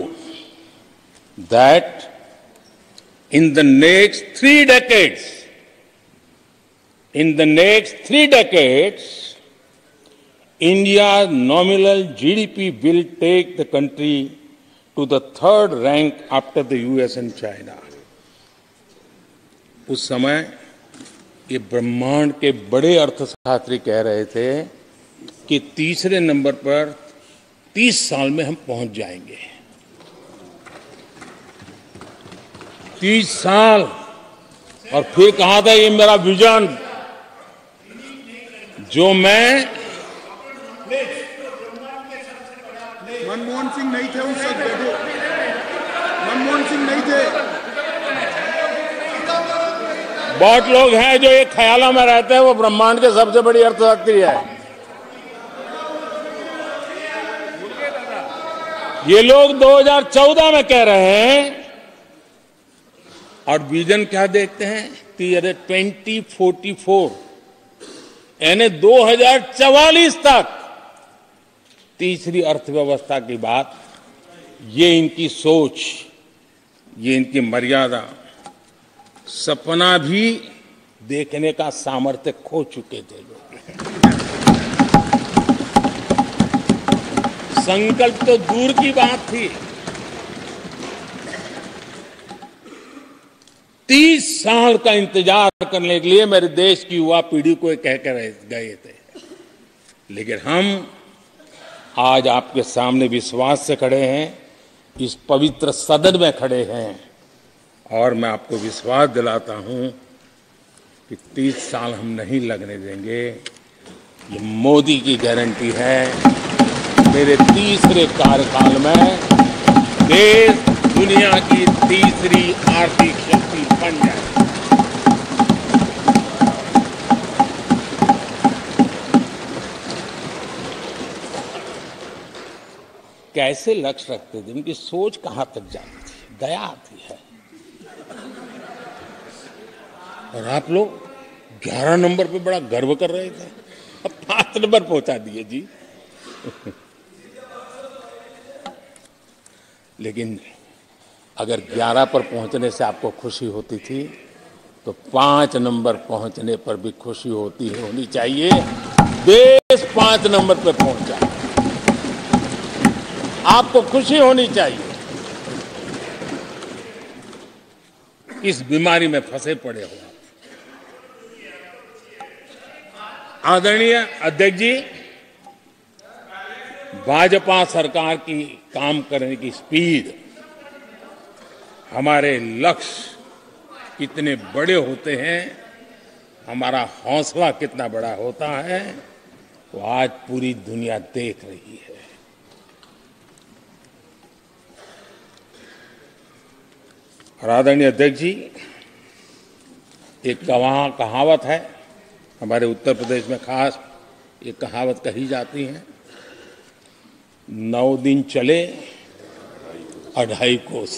S10: that in the next 3 decades, India's nominal GDP will take the country to the 3rd rank after the US and China. उस समय ये ब्रह्मांड के बड़े अर्थशास्त्री कह रहे थे कि तीसरे नंबर पर 30 साल में हम पहुंच जाएंगे। 30 साल। और फिर कहा था ये मेरा विजन जो मैं
S11: मनमोहन सिंह नहीं थे उस वक्त, मनमोहन सिंह नहीं थे।
S10: बहुत लोग हैं जो एक ख्यालों में रहते हैं वो ब्रह्मांड के सबसे बड़ी अर्थशास्त्री है। ये लोग 2014 में कह रहे हैं और विजन क्या देखते हैं 2044 यानी 2044 तक तीसरी अर्थव्यवस्था की बात। ये इनकी सोच, ये इनकी मर्यादा, सपना भी देखने का सामर्थ्य खो चुके थे लोग। संकल्प तो दूर की बात थी। 30 साल का इंतजार करने के लिए मेरे देश की युवा पीढ़ी को कह कर गए थे, लेकिन हम आज आपके सामने विश्वास से खड़े हैं, इस पवित्र सदन में खड़े हैं और मैं आपको विश्वास दिलाता हूं कि 30 साल हम नहीं लगने देंगे। ये मोदी की गारंटी है। मेरे तीसरे कार्यकाल में देश दुनिया की तीसरी आर्थिक शक्ति बन जाए। कैसे लक्ष्य रखते थे, उनकी सोच कहां तक जाती थी, दया आती है। और आप लोग 11 नंबर पे बड़ा गर्व कर रहे थे, अब 5 नंबर पहुंचा दिए जी। लेकिन अगर 11 पर पहुंचने से आपको खुशी होती थी तो 5 नंबर पहुंचने पर भी खुशी होनी चाहिए। देश 5 नंबर पर पहुंचा, आपको खुशी होनी चाहिए। इस बीमारी में फंसे पड़े हो आप। आदरणीय अध्यक्ष जी, भाजपा सरकार की काम करने की स्पीड, हमारे लक्ष्य कितने बड़े होते हैं, हमारा हौसला कितना बड़ा होता है, वो आज पूरी दुनिया देख रही है। और आदरणीय अध्यक्ष जी, एक कहावत है हमारे उत्तर प्रदेश में, खास एक कहावत कही जाती है, 9 दिन चले 2.5 कोस।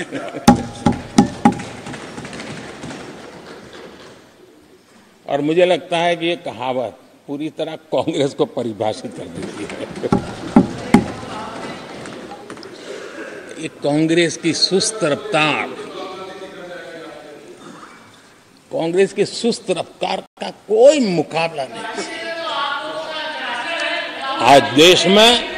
S10: और मुझे लगता है कि ये कहावत पूरी तरह कांग्रेस को परिभाषित कर देती है। ये कांग्रेस की सुस्त रफ्तार, कांग्रेस की सुस्त रफ्तार का कोई मुकाबला नहीं। आज देश में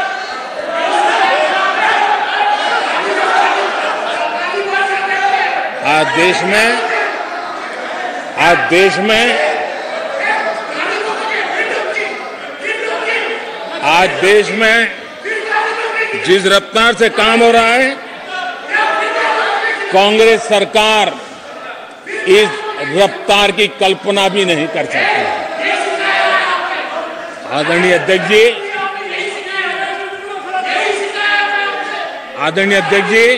S10: जिस रफ्तार से काम हो रहा है, कांग्रेस सरकार इस रफ्तार की कल्पना भी नहीं कर सकती। आदरणीय अध्यक्ष जी,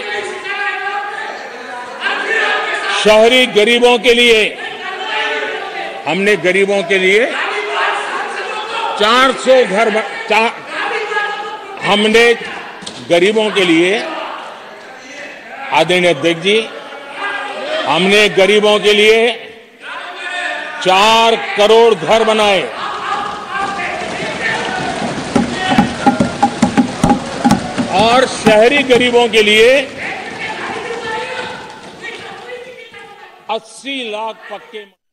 S10: शहरी गरीबों के लिए हमने गरीबों के लिए 400 घर हमने गरीबों के लिए, आदरणीय अध्यक्ष जी, हमने गरीबों के लिए 4 करोड़ घर बनाए। और शहरी गरीबों के लिए 80 लाख पक्के